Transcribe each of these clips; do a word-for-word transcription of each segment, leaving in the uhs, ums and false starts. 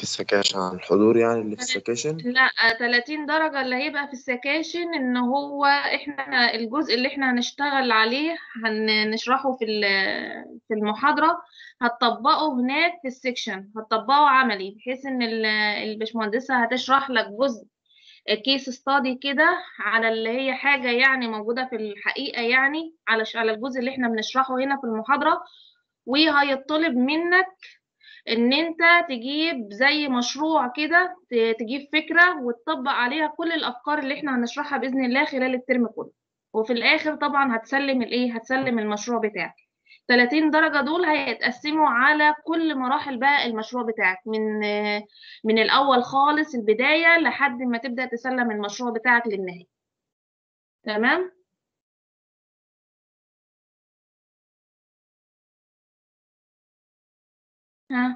في السكاشن عن الحضور يعني اللي في السكاشن؟ لا، تلاتين درجة اللي هيبقى في السكاشن ان هو احنا الجزء اللي احنا هنشتغل عليه هنشرحه في في المحاضرة، هتطبقه هناك في السكشن، هتطبقه عملي، بحيث ان البشمهندسة هتشرح لك جزء كيس ستادي كده على اللي هي حاجة يعني موجودة في الحقيقة، يعني على على الجزء اللي احنا بنشرحه هنا في المحاضرة. وهيطلب منك ان انت تجيب زي مشروع كده، تجيب فكرة وتطبق عليها كل الافكار اللي احنا هنشرحها باذن الله خلال الترم كله. وفي الاخر طبعا هتسلم الايه هتسلم المشروع بتاعك. تلاتين درجة دول هيتقسموا على كل مراحل بقى المشروع بتاعك، من من الاول خالص البداية لحد ما تبدأ تسلم المشروع بتاعك للنهاية. تمام؟ ها؟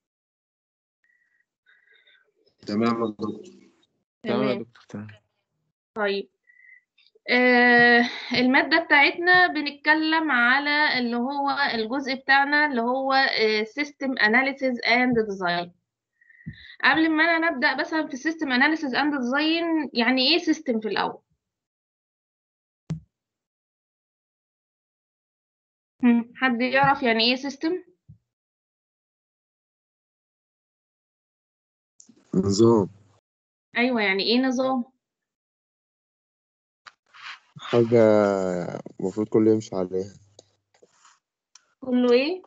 تمام يا دكتور. تمام يا تمام. دكتور تمام. طيب، آه المادة بتاعتنا بنتكلم على اللي هو الجزء بتاعنا اللي هو آه System Analysis and Design. قبل ما أنا نبدأ مثلا في System Analysis and Design، يعني إيه System في الأول؟ هم، حد يعرف يعني إيه System؟ نظام. أيوة، يعني إيه نظام؟ حاجة المفروض كله يمشي عليها. كله إيه؟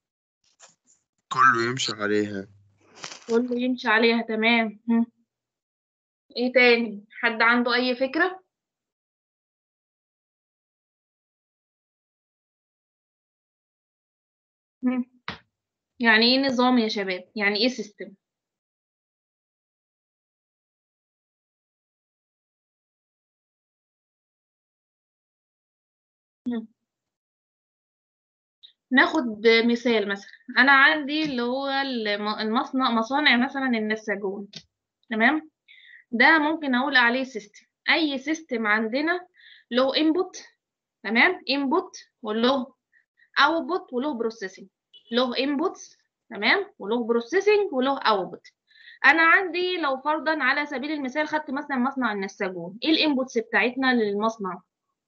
كله يمشي عليها. كله يمشي عليها. تمام. هم. إيه تاني؟ حد عنده أي فكرة؟ هم. يعني إيه نظام يا شباب؟ يعني إيه System؟ هم. ناخد مثال مثلا، انا عندي اللي هو الم- المصنع، مصانع مثلا النساجون. تمام؟ ده ممكن اقول عليه سيستم. اي سيستم عندنا له انبوت، تمام، انبوت وله اوتبوت وله بروسيسنج. له انبوتس، تمام، وله بروسيسنج وله اوتبوت. انا عندي لو فرضا على سبيل المثال خدت مثلا مصنع النساجون، ايه الانبوتس بتاعتنا للمصنع؟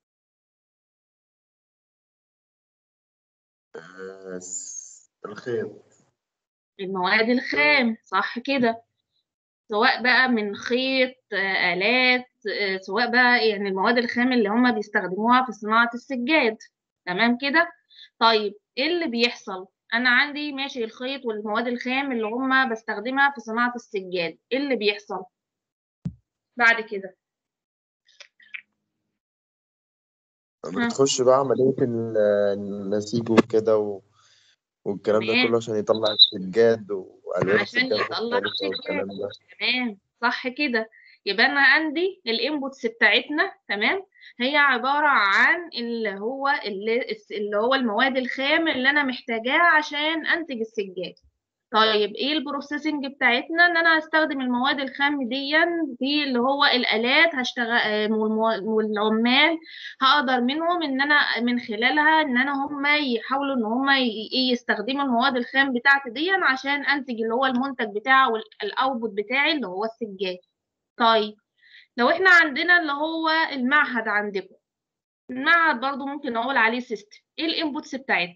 آه، الخيط. المواد الخام، صح كده. سواء بقى من خيط، آه، آلات، آه، سواء بقى يعني المواد الخام اللي هم بيستخدموها في صناعة السجاد. تمام كده. طيب ايه اللي بيحصل؟ انا عندي ماشي الخيط والمواد الخام اللي هم بستخدمها في صناعة السجاد، ايه اللي بيحصل بعد كده؟ ها؟ بتخش بقى عملية ال- النسيج وكده و... والكلام ده تمام، كله عشان يطلع السجاد وألوان عشان السجاد يطلع مختلفة السجاد. والكلام ده. تمام، صح كده. يبقى انا عندي الانبوتس بتاعتنا، تمام، هي عباره عن اللي هو اللي, اللي هو المواد الخام اللي انا محتاجاها عشان انتج السجاد. طيب ايه البروسيسنج بتاعتنا؟ ان انا هستخدم المواد الخام دي في اللي هو الالات، هشتغل والعمال، هقدر منهم ان انا من خلالها ان انا هم يحاولوا ان هم يستخدموا المواد الخام بتاعتي دي عشان انتج اللي هو المنتج بتاعه والاوتبوت بتاعي اللي هو السجاد. طيب لو احنا عندنا اللي هو المعهد عندكم، المعهد برضو ممكن اقول عليه سيستم. ايه الانبوتس بتاعتنا؟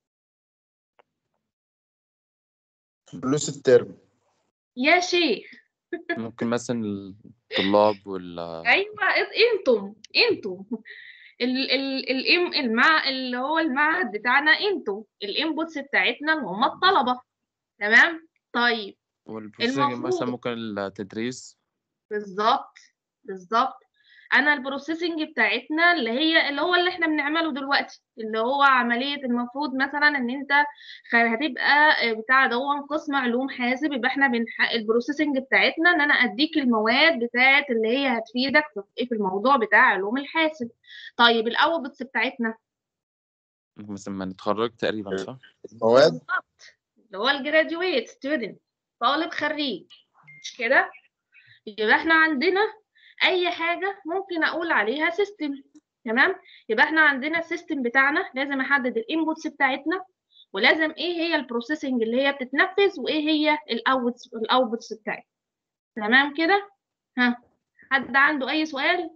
فلوس الترم. يا شيخ. ممكن مثلا الطلاب وال ايوه، انتم انتم ال ال الام المع اللي هو المعهد بتاعنا، انتوا الانبوتس بتاعتنا اللي هم الطلبه. تمام. طيب والبروسيسنج مثلا المفروض ممكن التدريس. بالظبط، بالظبط. انا البروسيسنج بتاعتنا اللي هي اللي هو اللي احنا بنعمله دلوقتي، اللي هو عمليه المفروض مثلا ان انت خ- هتبقى بتاع ده قسم علوم حاسب، يبقى احنا بنح... البروسيسنج بتاعتنا ان انا اديك المواد بتاعت اللي هي هتفيدك في في الموضوع بتاع علوم الحاسب. طيب الاوتبوتس بتاعتنا مثلا ما نتخرج تقريبا صح؟ المواد. بالظبط، اللي هو الجراديويت ستودنت، طالب خريج، مش كده؟ يبقى احنا عندنا اي حاجه ممكن اقول عليها سيستم. تمام. يبقى احنا عندنا السيستم بتاعنا لازم احدد الانبوتس بتاعتنا، ولازم ايه هي البروسيسنج اللي هي بتتنفذ، وايه هي الاوتس الاوتبوتس بتاعتها. تمام كده؟ ها، حد عنده اي سؤال؟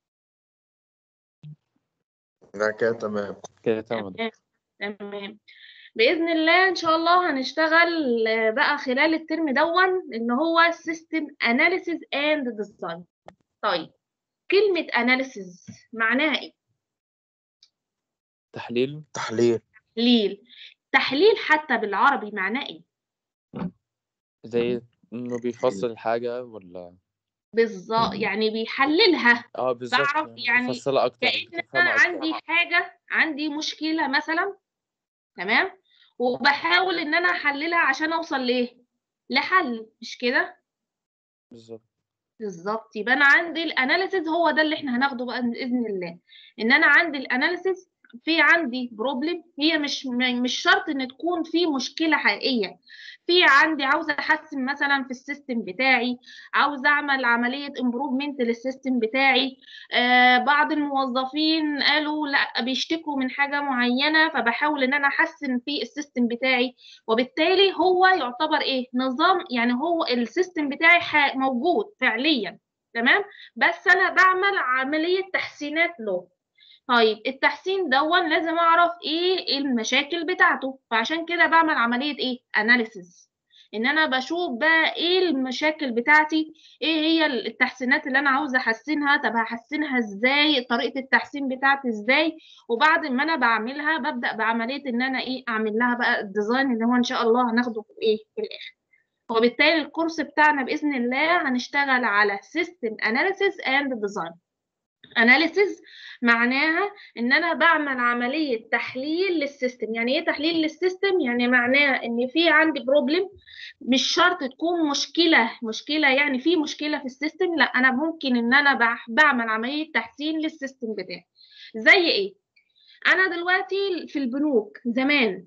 لا كده تمام. كده تمام. تمام تمام. بإذن الله إن شاء الله هنشتغل آه، بقى خلال الترم دون اللي هو System Analysis and Design. طيب كلمة Analysis معناها إيه؟ تحليل. تحليل. تحليل. تحليل حتى بالعربي معناه إيه؟ زي انه بيفصل الحاجة ولا؟ بالظبط، يعني بيحللها. اه بالظبط، بعرف يعني يعني بيفصلها اكتر، كأن أنا بتفهمها اكتر. عندي حاجة، عندي مشكلة مثلا، تمام، وبحاول إن أنا أحللها عشان أوصل لإيه؟ لحل، مش كده؟ بالظبط. بالظبط. يبقى انا عندي الاناليسيز هو ده اللي احنا هناخده بقى باذن الله. ان انا عندي الاناليسيز، في عندي بروبلم، هي مش مش شرط ان تكون في مشكله حقيقيه. في عندي عاوزه احسن مثلا في السيستم بتاعي، عاوزه اعمل عمليه امبروفمنت للسيستم بتاعي. آه بعض الموظفين قالوا لا بيشتكوا من حاجه معينه، فبحاول ان انا احسن في السيستم بتاعي. وبالتالي هو يعتبر ايه، نظام، يعني هو السيستم بتاعي ح- موجود فعليا، تمام، بس انا بعمل عملية تحسينات له. طيب التحسين دون لازم اعرف ايه المشاكل بتاعته، فعشان كده بعمل عملية ايه، اناليسيز. ان انا بشوف بقى ايه المشاكل بتاعتي، ايه هي التحسينات اللي انا عاوزه احسنها، طب هحسنها ازاي، طريقه التحسين بتاعتي ازاي. وبعد ما انا بعملها ببدا بعمليه ان انا ايه، اعمل لها بقى الديزاين اللي هو ان شاء الله هناخده في ايه في الاخر. وبالتالي الكورس بتاعنا باذن الله هنشتغل على System Analysis and Design. Analysis معناها ان انا بعمل عمليه تحليل للسيستم. يعني ايه تحليل للسيستم؟ يعني معناه ان في عندي بروبلم، مش شرط تكون مشكله مشكله يعني في مشكله في السيستم، لا، انا ممكن ان انا بع- بعمل عمليه تحسين للسيستم بتاعي. زي ايه؟ انا دلوقتي في البنوك زمان،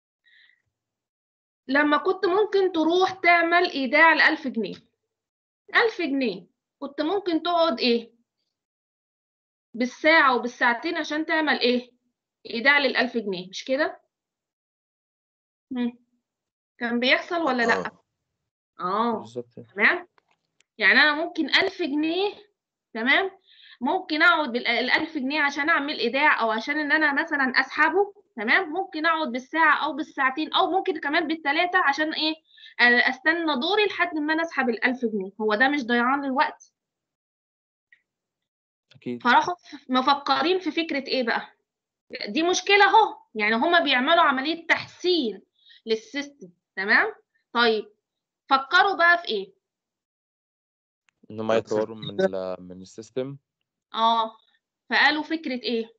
لما كنت ممكن تروح تعمل ايداع الألف جنيه، ألف جنيه، كنت ممكن تقعد ايه بالساعة وبالساعتين عشان تعمل ايه، ايداع للألف جنيه، مش كده؟ مم. كان بيحصل ولا لأ؟ اه اه. بالظبط. تمام. يعني انا ممكن ألف جنيه، تمام، ممكن اقعد بالألف جنيه عشان اعمل ايداع، او عشان ان انا مثلا اسحبه، تمام، ممكن اقعد بالساعة او بالساعتين او ممكن كمان بالثلاثة عشان ايه، استنى دوري لحد ما انا اسحب الألف جنيه. هو ده مش ضيعان للوقت؟ اكيد. فراحوا مفكرين في فكرة ايه بقى، دي مشكلة اهو، يعني هما بيعملوا عملية تحسين للسيستم، تمام. طيب فكروا بقى في ايه؟ ان هم يطوروا من ال من السيستم. اه، فقالوا فكرة ايه؟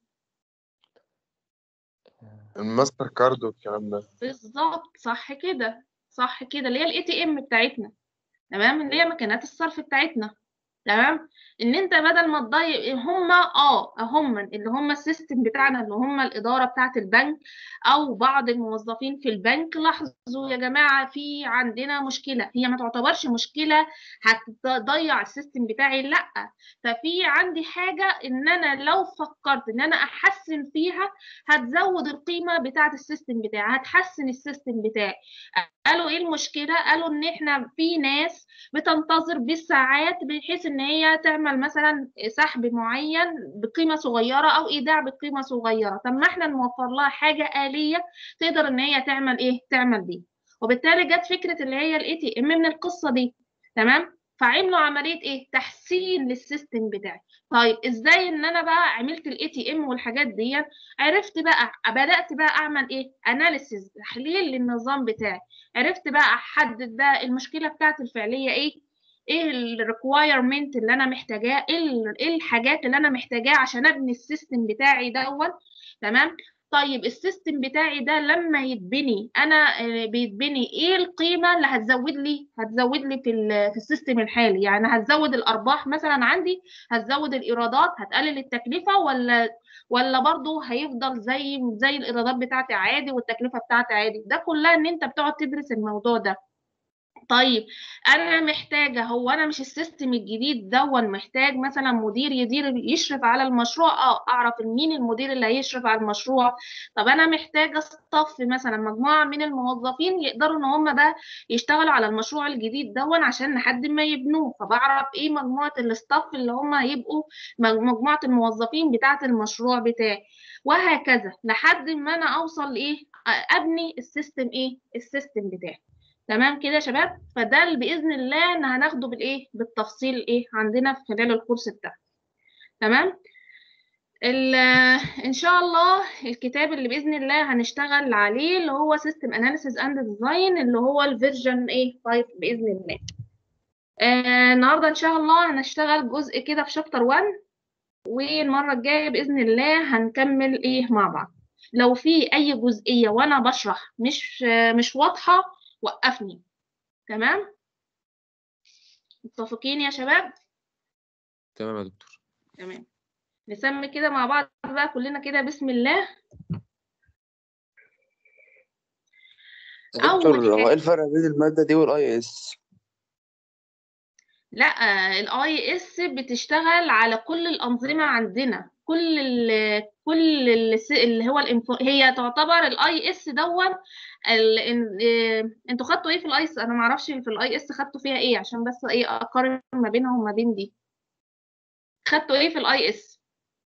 الماستر كارد والكلام ده. بالظبط، صح كده، صح كده، اللي هي الاي تي ام بتاعتنا، تمام، اللي هي مكانات الصرف بتاعتنا، تمام. ان انت بدل ما تضيق هم اه هم اللي هم السيستم بتاعنا، اللي هم الاداره بتاعه البنك او بعض الموظفين في البنك، لاحظوا يا جماعه في عندنا مشكله، هي ما تعتبرش مشكله هتضيع السيستم بتاعي، لا، ففي عندي حاجه ان انا لو فكرت ان انا احسن فيها هتزود القيمه بتاعه السيستم بتاعي، هتحسن السيستم بتاعي. قالوا ايه المشكله؟ قالوا ان احنا في ناس بتنتظر بالساعات بحيث ان هي تعمل مثلا سحب معين بقيمه صغيره او ايداع بقيمه صغيره، طب ما احنا نوفر لها حاجه آلية تقدر ان هي تعمل ايه، تعمل دي. وبالتالي جت فكره اللي هي الاي تي ام من القصه دي، تمام. فعملوا عمليه ايه، تحسين للسيستم بتاعي. طيب ازاي ان انا بقى عملت الاي تي ام والحاجات دي؟ عرفت بقى، بدات بقى اعمل ايه، اناليسيز، تحليل للنظام بتاعي. عرفت بقى احدد بقى المشكله بتاعتي الفعليه ايه، ايه الريكوايرمنت اللي انا محتاجاه، ايه الحاجات اللي انا محتاجاها عشان ابني السيستم بتاعي دوت، تمام. طيب السيستم بتاعي ده لما يتبني انا بيتبني ايه القيمه اللي هتزود لي هتزود لي في في السيستم الحالي، يعني هتزود الارباح مثلا عندي، هتزود الايرادات، هتقلل التكلفه، ولا ولا برضه هيفضل زي زي الايرادات بتاعتي عادي والتكلفه بتاعتي عادي. ده كلها ان انت بتقعد تدرس الموضوع ده، طيب انا محتاجه، هو انا مش السيستم الجديد دون محتاج مثلا مدير يدير يشرف على المشروع؟ اه اعرف مين المدير اللي هيشرف على المشروع. طب انا محتاجه اصطف مثلا مجموعه من الموظفين يقدروا ان هم بقى يشتغلوا على المشروع الجديد دون عشان لحد ما يبنوه، فبعرف ايه مجموعه الاستاف اللي هم هيبقوا مجموعه الموظفين بتاعه المشروع بتاعي، وهكذا لحد ما انا اوصل لايه، ابني السيستم ايه السيستم بتاعي. تمام كده يا شباب؟ فده اللي باذن الله ان هناخده بالايه بالتفصيل ايه عندنا في خلال الكورس بتاعنا. تمام. ان شاء الله الكتاب اللي باذن الله هنشتغل عليه اللي هو سيستم اناليسيز اند ديزاين، اللي هو الفيرجن ايه خمسة باذن الله. آه النهارده ان شاء الله هنشتغل جزء كده في شابتر واحد، والمره الجايه باذن الله هنكمل ايه مع بعض. لو في اي جزئيه وانا بشرح مش آه مش واضحه وقفني. تمام؟ متفقين يا شباب؟ تمام يا دكتور. تمام. نسمي كده مع بعض بقى كلنا كده بسم الله. يا دكتور، اول هو ايه حاجه، الفرق بين المادة دي والاي اس؟ لا الاي اس بتشتغل على كل الانظمه عندنا، كل ال كل ال اللي هو الانفو، هي تعتبر الاي اس دون ال... إن- انتوا خدتوا ايه في الاي اس؟ انا ما اعرفش في الاي اس خدتوا فيها ايه عشان بس ايه اقارن ما بينها وما بين دي. خدتوا ايه في الاي اس؟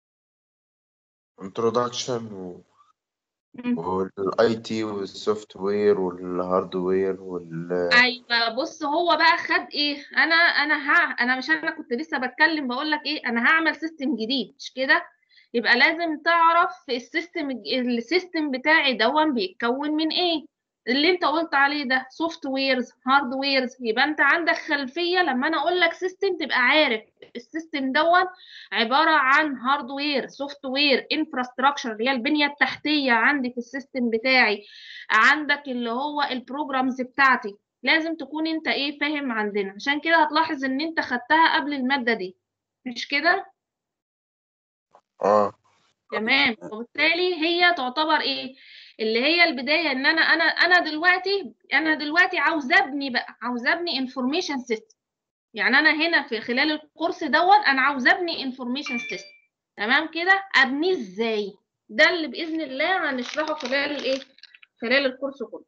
introduction و والاي تي والسوفت وير والهاردوير وال ايوه بص، هو بقى خد ايه، انا انا ها انا مش انا كنت لسه بتكلم بقول لك ايه، انا هعمل سيستم جديد مش كده؟ يبقى لازم تعرف السيستم السيستم بتاعي دون بيتكون من ايه، اللي انت قلت عليه ده سوفت ويرز هارد ويرز. يبقى انت عندك خلفيه لما انا اقول لك سيستم تبقى عارف السيستم دون عباره عن هاردوير سوفت وير انفراستراكشر اللي هي البنيه التحتيه عندي في السيستم بتاعي، عندك اللي هو البروجرامز بتاعتي. لازم تكون انت ايه فاهم عندنا، عشان كده هتلاحظ ان انت خدتها قبل المادة دي مش كده؟ اه تمام. وبالتالي هي تعتبر ايه اللي هي البداية، ان انا انا انا دلوقتي انا دلوقتي عاوز ابني بقى عاوز ابني انفورميشن سيستم. يعني انا هنا في خلال الكورس دوت انا عاوز ابني انفورميشن سيستم. تمام كده؟ ابنيه ازاي؟ ده اللي باذن الله هنشرحه خلال الايه خلال الكورس كله.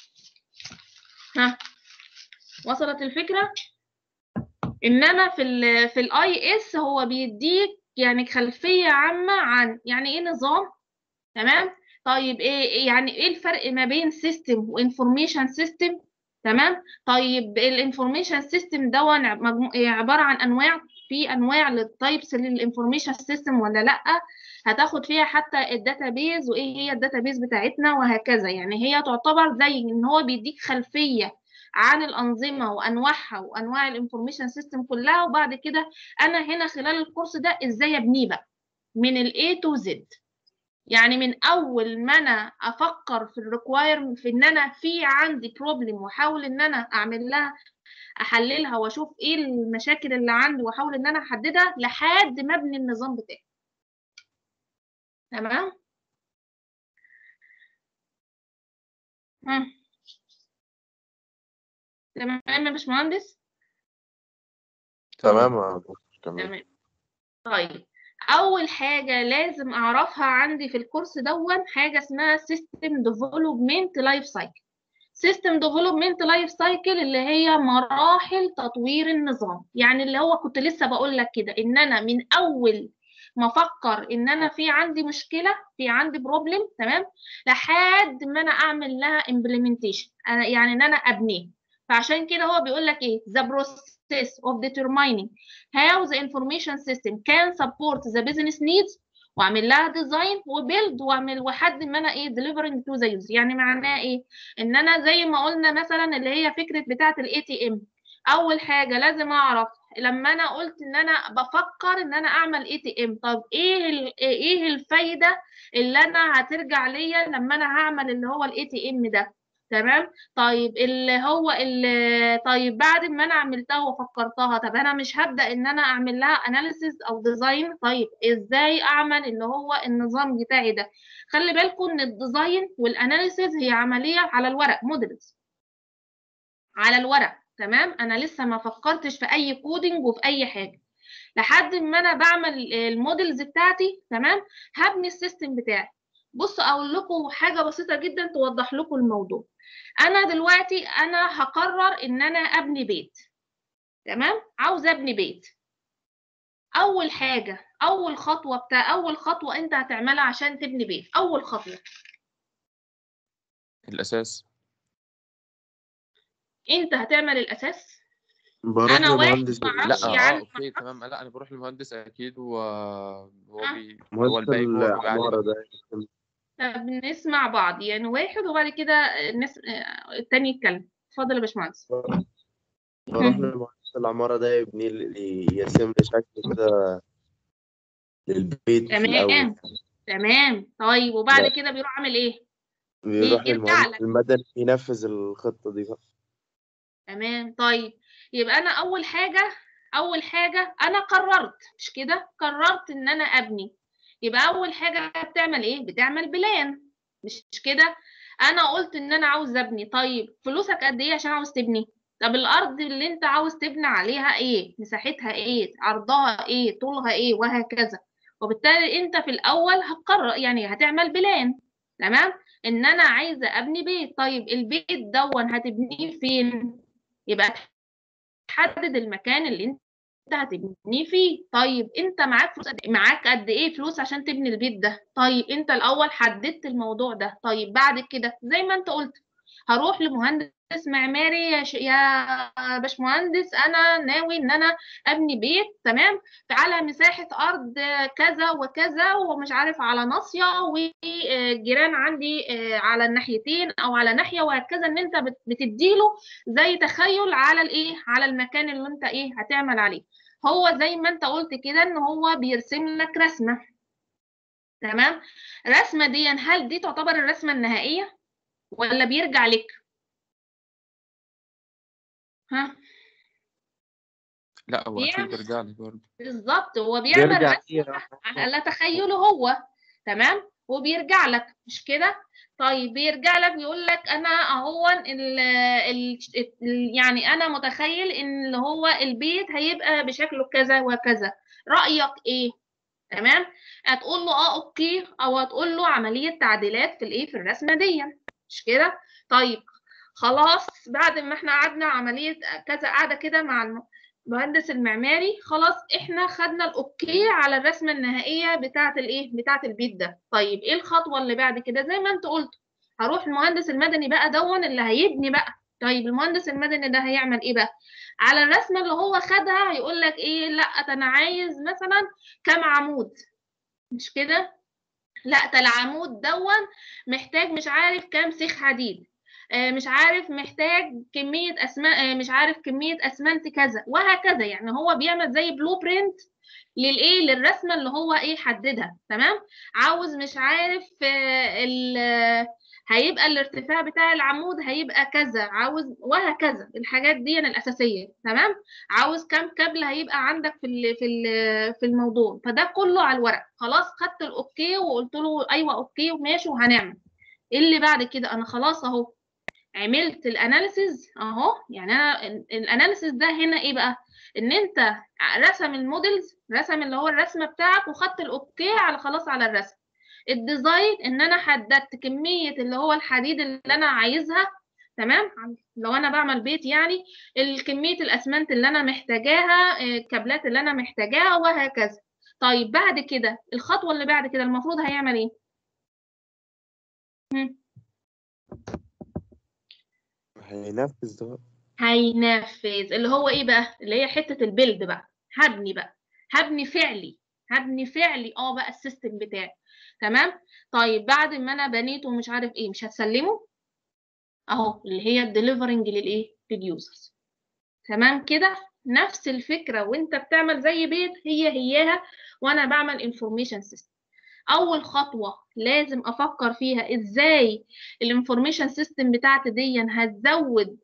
ها وصلت الفكرة؟ انما في ال في الاي اس هو بيديك يعني خلفيه عامه عن يعني ايه نظام. تمام. طيب ايه يعني ايه الفرق ما بين سيستم وانفورميشن سيستم؟ تمام. طيب الانفورميشن سيستم ده عباره عن انواع، في انواع للتايبس للانفورميشن سيستم ولا لا؟ هتاخد فيها حتى الداتابيز وايه هي الداتابيز بتاعتنا وهكذا. يعني هي تعتبر زي ان هو بيديك خلفيه عن الانظمه وانواعها وانواع الانفورميشن سيستم كلها، وبعد كده انا هنا خلال الكورس ده ازاي ابنيه بقى من الاي تو زد. يعني من اول ما انا افكر في الريكواير في ان انا في عندي بروبلم واحاول ان انا اعمل لها احللها واشوف ايه المشاكل اللي عندي واحاول ان انا احددها لحد ما ابني النظام بتاعي. تمام. مم. تمام يا باشمهندس. تمام يا دكتور، تمام. تمام. طيب اول حاجه لازم اعرفها عندي في الكورس دون حاجه اسمها سيستم ديفلوبمنت لايف سايكل. سيستم ديفلوبمنت لايف سايكل اللي هي مراحل تطوير النظام. يعني اللي هو كنت لسه بقول لك كده ان انا من اول ما افكر ان انا في عندي مشكله في عندي بروبلم تمام لحد ما انا اعمل لها امبلمنتيشن، انا يعني ان انا ابنيه. فعشان كده هو بيقول لك ايه the process of determining how the information system can support the business needs، واعمل لها ديزاين وبيلد واعمل وحد ما انا ايه delivering to the user. يعني معناه ايه؟ ان انا زي ما قلنا مثلا اللي هي فكره بتاعه الاي تي ام. اول حاجه لازم اعرف لما انا قلت ان انا بفكر ان انا اعمل اي تي ام، طب ايه ايه الفايده اللي انا هترجع ليا لما انا هعمل اللي هو الاي تي ام ده. تمام. طيب اللي هو اللي طيب بعد ما انا عملتها وفكرتها، طب انا مش هبدا ان انا اعمل لها اناليسيز او ديزاين، طيب ازاي اعمل اللي هو النظام بتاعي ده؟ خلي بالكم ان الديزاين والاناليسيز هي عمليه على الورق موديلز. على الورق. تمام، انا لسه ما فكرتش في اي كودينج وفي اي حاجه لحد ما انا بعمل المودلز بتاعتي. تمام، هبني السيستم بتاعي. بصوا اقول لكم حاجه بسيطه جدا توضح لكم الموضوع. انا دلوقتي انا هقرر ان انا ابني بيت. تمام، عاوز ابني بيت. اول حاجه، اول خطوه بتاع اول خطوه انت هتعملها عشان تبني بيت، اول خطوه الأساس. انت هتعمل الاساس. بروح انا واحد لمهندس ما لا اعرفش اه يعني. اوكي تمام، لا انا بروح للمهندس اكيد وهو أه؟ بي هو مهندس الباقي هو بيبقى عليه العمارة بقى. ده. طب نسمع بعض يعني، واحد وبعد كده الناس آه، التاني يتكلم. اتفضل يا باشمهندس. بروح لمهندس العمارة ده يبني لي، يرسم لي شكل كده للبيت في الأول. تمام تمام. طيب وبعد لا، كده بيروح عامل ايه؟ بيروح بيرجع للمهندس لك. المدني ينفذ الخطة دي بقى. تمام. طيب يبقى انا اول حاجه اول حاجه انا قررت، مش كده؟ قررت ان انا ابني. يبقى اول حاجه بتعمل ايه؟ بتعمل بلان، مش كده؟ انا قلت ان انا عاوز ابني. طيب فلوسك قد ايه عشان عاوز تبني؟ طب الارض اللي انت عاوز تبني عليها ايه؟ مساحتها ايه؟ عرضها ايه؟ طولها ايه؟ وهكذا. وبالتالي انت في الاول هتقرر يعني هتعمل بلان. تمام، ان انا عايزه ابني بيت. طيب البيت دون هتبنيه فين؟ يبقى تحدد المكان اللي انت هتبنيه فيه. طيب انت معاك فلوس قد معاك قد ايه فلوس عشان تبني البيت ده؟ طيب انت الاول حددت الموضوع ده. طيب بعد كده زي ما انت قلت هروح لمهندس معماري. يا, ش... يا باشمهندس انا ناوي ان انا ابني بيت. تمام، على مساحة ارض كذا وكذا ومش عارف على ناصية والجيران عندي على الناحيتين او على ناحية وهكذا. ان انت بتديله زي تخيل على الايه، على المكان اللي انت ايه هتعمل عليه. هو زي ما انت قلت كده ان هو بيرسم لك رسمة. تمام، رسمة دي هل دي تعتبر الرسمة النهائية ولا بيرجع لك؟ ها؟ لا هو اكيد بيعمل بيرجع لي برضه. بالظبط، هو بيعمل بيرجع رسمة ليه؟ على تخيله هو. تمام، وبيرجع لك، مش كده؟ طيب بيرجع لك بيقول لك انا اهو ال ال يعني انا متخيل ان اللي هو البيت هيبقى بشكله كذا وكذا، رأيك ايه؟ تمام، هتقول له اه اوكي، او هتقول له عملية تعديلات في الايه، في الرسمة دي، مش كده؟ طيب خلاص، بعد ما احنا قعدنا عملية كذا قاعدة كده مع المهندس المعماري، خلاص احنا خدنا الاوكي على الرسمة النهائية بتاعة الايه، بتاعة البيت ده. طيب ايه الخطوة اللي بعد كده؟ زي ما انت قلت هروح المهندس المدني بقى دون اللي هيبني بقى. طيب المهندس المدني ده هيعمل ايه بقى؟ على الرسمة اللي هو خدها هيقول لك ايه، لا ده انا عايز مثلا كام عمود، مش كده؟ لا ده العمود دون محتاج مش عارف كام سيخ حديد، آه مش عارف محتاج كمية أسماء، آه مش عارف كمية أسمنت كذا وهكذا. يعني هو بيعمل زي بلو برينت للايه، للرسمة اللي هو ايه حددها. تمام، عاوز مش عارف آه ال هيبقى الارتفاع بتاع العمود هيبقى كذا، عاوز وهكذا الحاجات دي الأساسية. تمام، عاوز كام كابل هيبقى عندك في ال في ال في الموضوع. فده كله على الورق. خلاص خدت الاوكي وقلت له ايوه اوكي وماشي وهنعمل. ايه اللي بعد كده؟ انا خلاص اهو عملت الاناليسيز اهو. يعني انا الاناليسيز ده هنا ايه بقى؟ ان انت رسم المودلز، رسم اللي هو الرسمه بتاعك وخدت الاوكي على خلاص على الرسم. الديزاين ان انا حددت كميه اللي هو الحديد اللي انا عايزها. تمام، لو انا بعمل بيت يعني الكميه الاسمنت اللي انا محتاجاها، الكابلات اللي انا محتاجاها وهكذا. طيب بعد كده الخطوه اللي بعد كده المفروض هيعمل ايه؟ هم. هينفذ ده. هينفذ اللي هو ايه بقى؟ اللي هي حته البيلد بقى. هبني بقى، هبني فعلي، هبني فعلي اه بقى السيستم بتاعي. تمام، طيب بعد ما انا بنيته ومش عارف ايه مش هتسلمه اهو، اللي هي الديليفرنج للايه، لليوزرز. تمام كده، نفس الفكره وانت بتعمل زي بيت هي هياها وانا بعمل انفورميشن سيستم. اول خطوه لازم افكر فيها ازاي الانفورميشن سيستم بتاعتي دي هتزود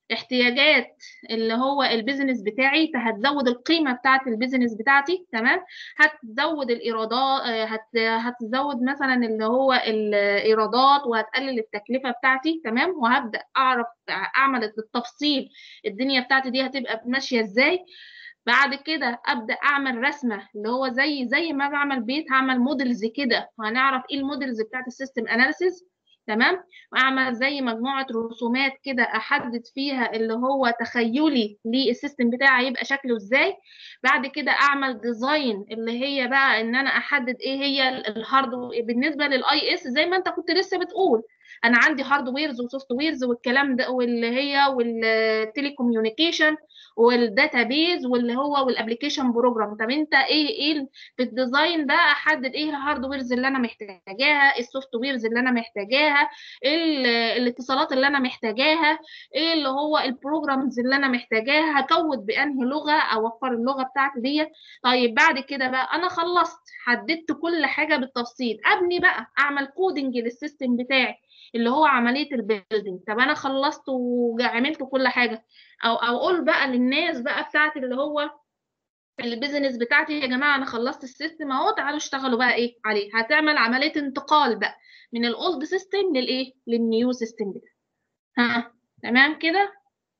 احتياجات اللي هو البيزنس بتاعي، هتزود القيمة بتاعة البيزنس بتاعتي، تمام. هتزود الإيرادات، هت... هتزود مثلا اللي هو الإيرادات، وهتقلل التكلفة بتاعتي، تمام. وهبدأ أعرف أعمل التفصيل الدنيا بتاعتي دي هتبقى ماشية إزاي. بعد كده ابدا اعمل رسمه اللي هو زي زي ما بعمل بيت، هعمل موديلز كده، وهنعرف ايه الموديلز بتاعت السيستم اناليسيز، تمام. واعمل زي مجموعه رسومات كده احدد فيها اللي هو تخيلي للسيستم بتاعي هيبقى شكله ازاي. بعد كده اعمل ديزاين اللي هي بقى ان انا احدد ايه هي الهاردوير بالنسبه للاي اس، زي ما انت كنت لسه بتقول انا عندي هاردويرز وسوفت ويرز والكلام ده، واللي هي والتيلي كوميونيكيشن والداتابيز واللي هو والابلكيشن بروجرام. طب انت ايه ايه في الديزاين بقى احدد ايه الهاردويرز اللي انا محتاجاها، السوفت ويرز اللي انا محتاجاها، ايه الاتصالات اللي انا محتاجاها، ايه اللي هو البروجرامز اللي انا محتاجاها، هكود بانهي لغه، اوفر اللغه بتاعتي دي. طيب بعد كده بقى انا خلصت حددت كل حاجه بالتفصيل، ابني بقى اعمل كودنج للسيستم بتاعي اللي هو عمليه البيلدينج. طب انا خلصت وعملت كل حاجه، او او اقول بقى للناس بقى بتاعت اللي هو البيزنس بتاعتي يا جماعه انا خلصت السيستم اهو، تعالوا اشتغلوا بقى ايه عليه. هتعمل عمليه انتقال بقى من الاولد سيستم للايه للنيو سيستم بتاعي. ها تمام كده؟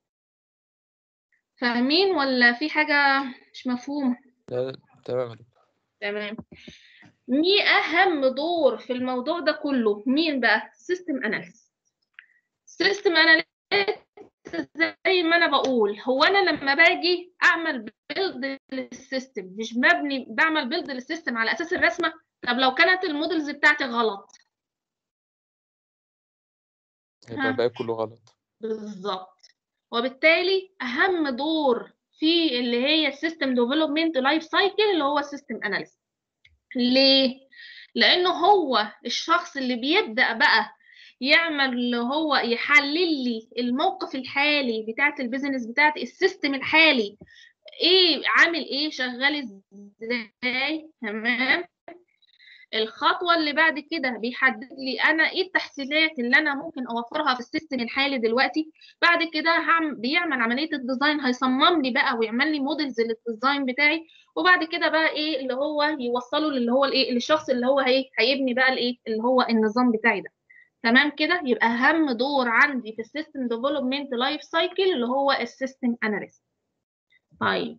فاهمين ولا في حاجه مش مفهومه؟ لا، تمام. تمام. مين اهم دور في الموضوع ده كله؟ مين بقى؟ سيستم اناليست. سيستم اناليست زي ما انا بقول، هو انا لما باجي اعمل بيلد للسيستم مش مبني بعمل بيلد للسيستم على اساس الرسمه. طب لو كانت المودلز بتاعتي غلط هيبقى الباقي كله غلط. بالظبط. وبالتالي اهم دور في اللي هي السيستم ديفلوبمنت لايف سايكل اللي هو السيستم اناليست. ليه؟ لانه هو الشخص اللي بيبدأ بقى يعمل اللي هو يحلل لي الموقف الحالي بتاعت البيزنس بتاعت السيستم الحالي، ايه عامل ايه شغال ازاي، تمام. الخطوة اللي بعد كده بيحدد لي انا ايه التحسينات اللي انا ممكن اوفرها في السيستم الحالي دلوقتي. بعد كده هعمل بيعمل عملية الديزاين، هيصمم لي بقى ويعمل لي موديلز للديزاين بتاعي. وبعد كده بقى ايه اللي هو يوصله للي هو الايه للشخص اللي هو هي هيبني بقى الايه اللي هو النظام بتاعي ده، تمام كده. يبقى اهم دور عندي في السيستم ديفلوبمنت لايف سايكل اللي هو السيستم اناليست. طيب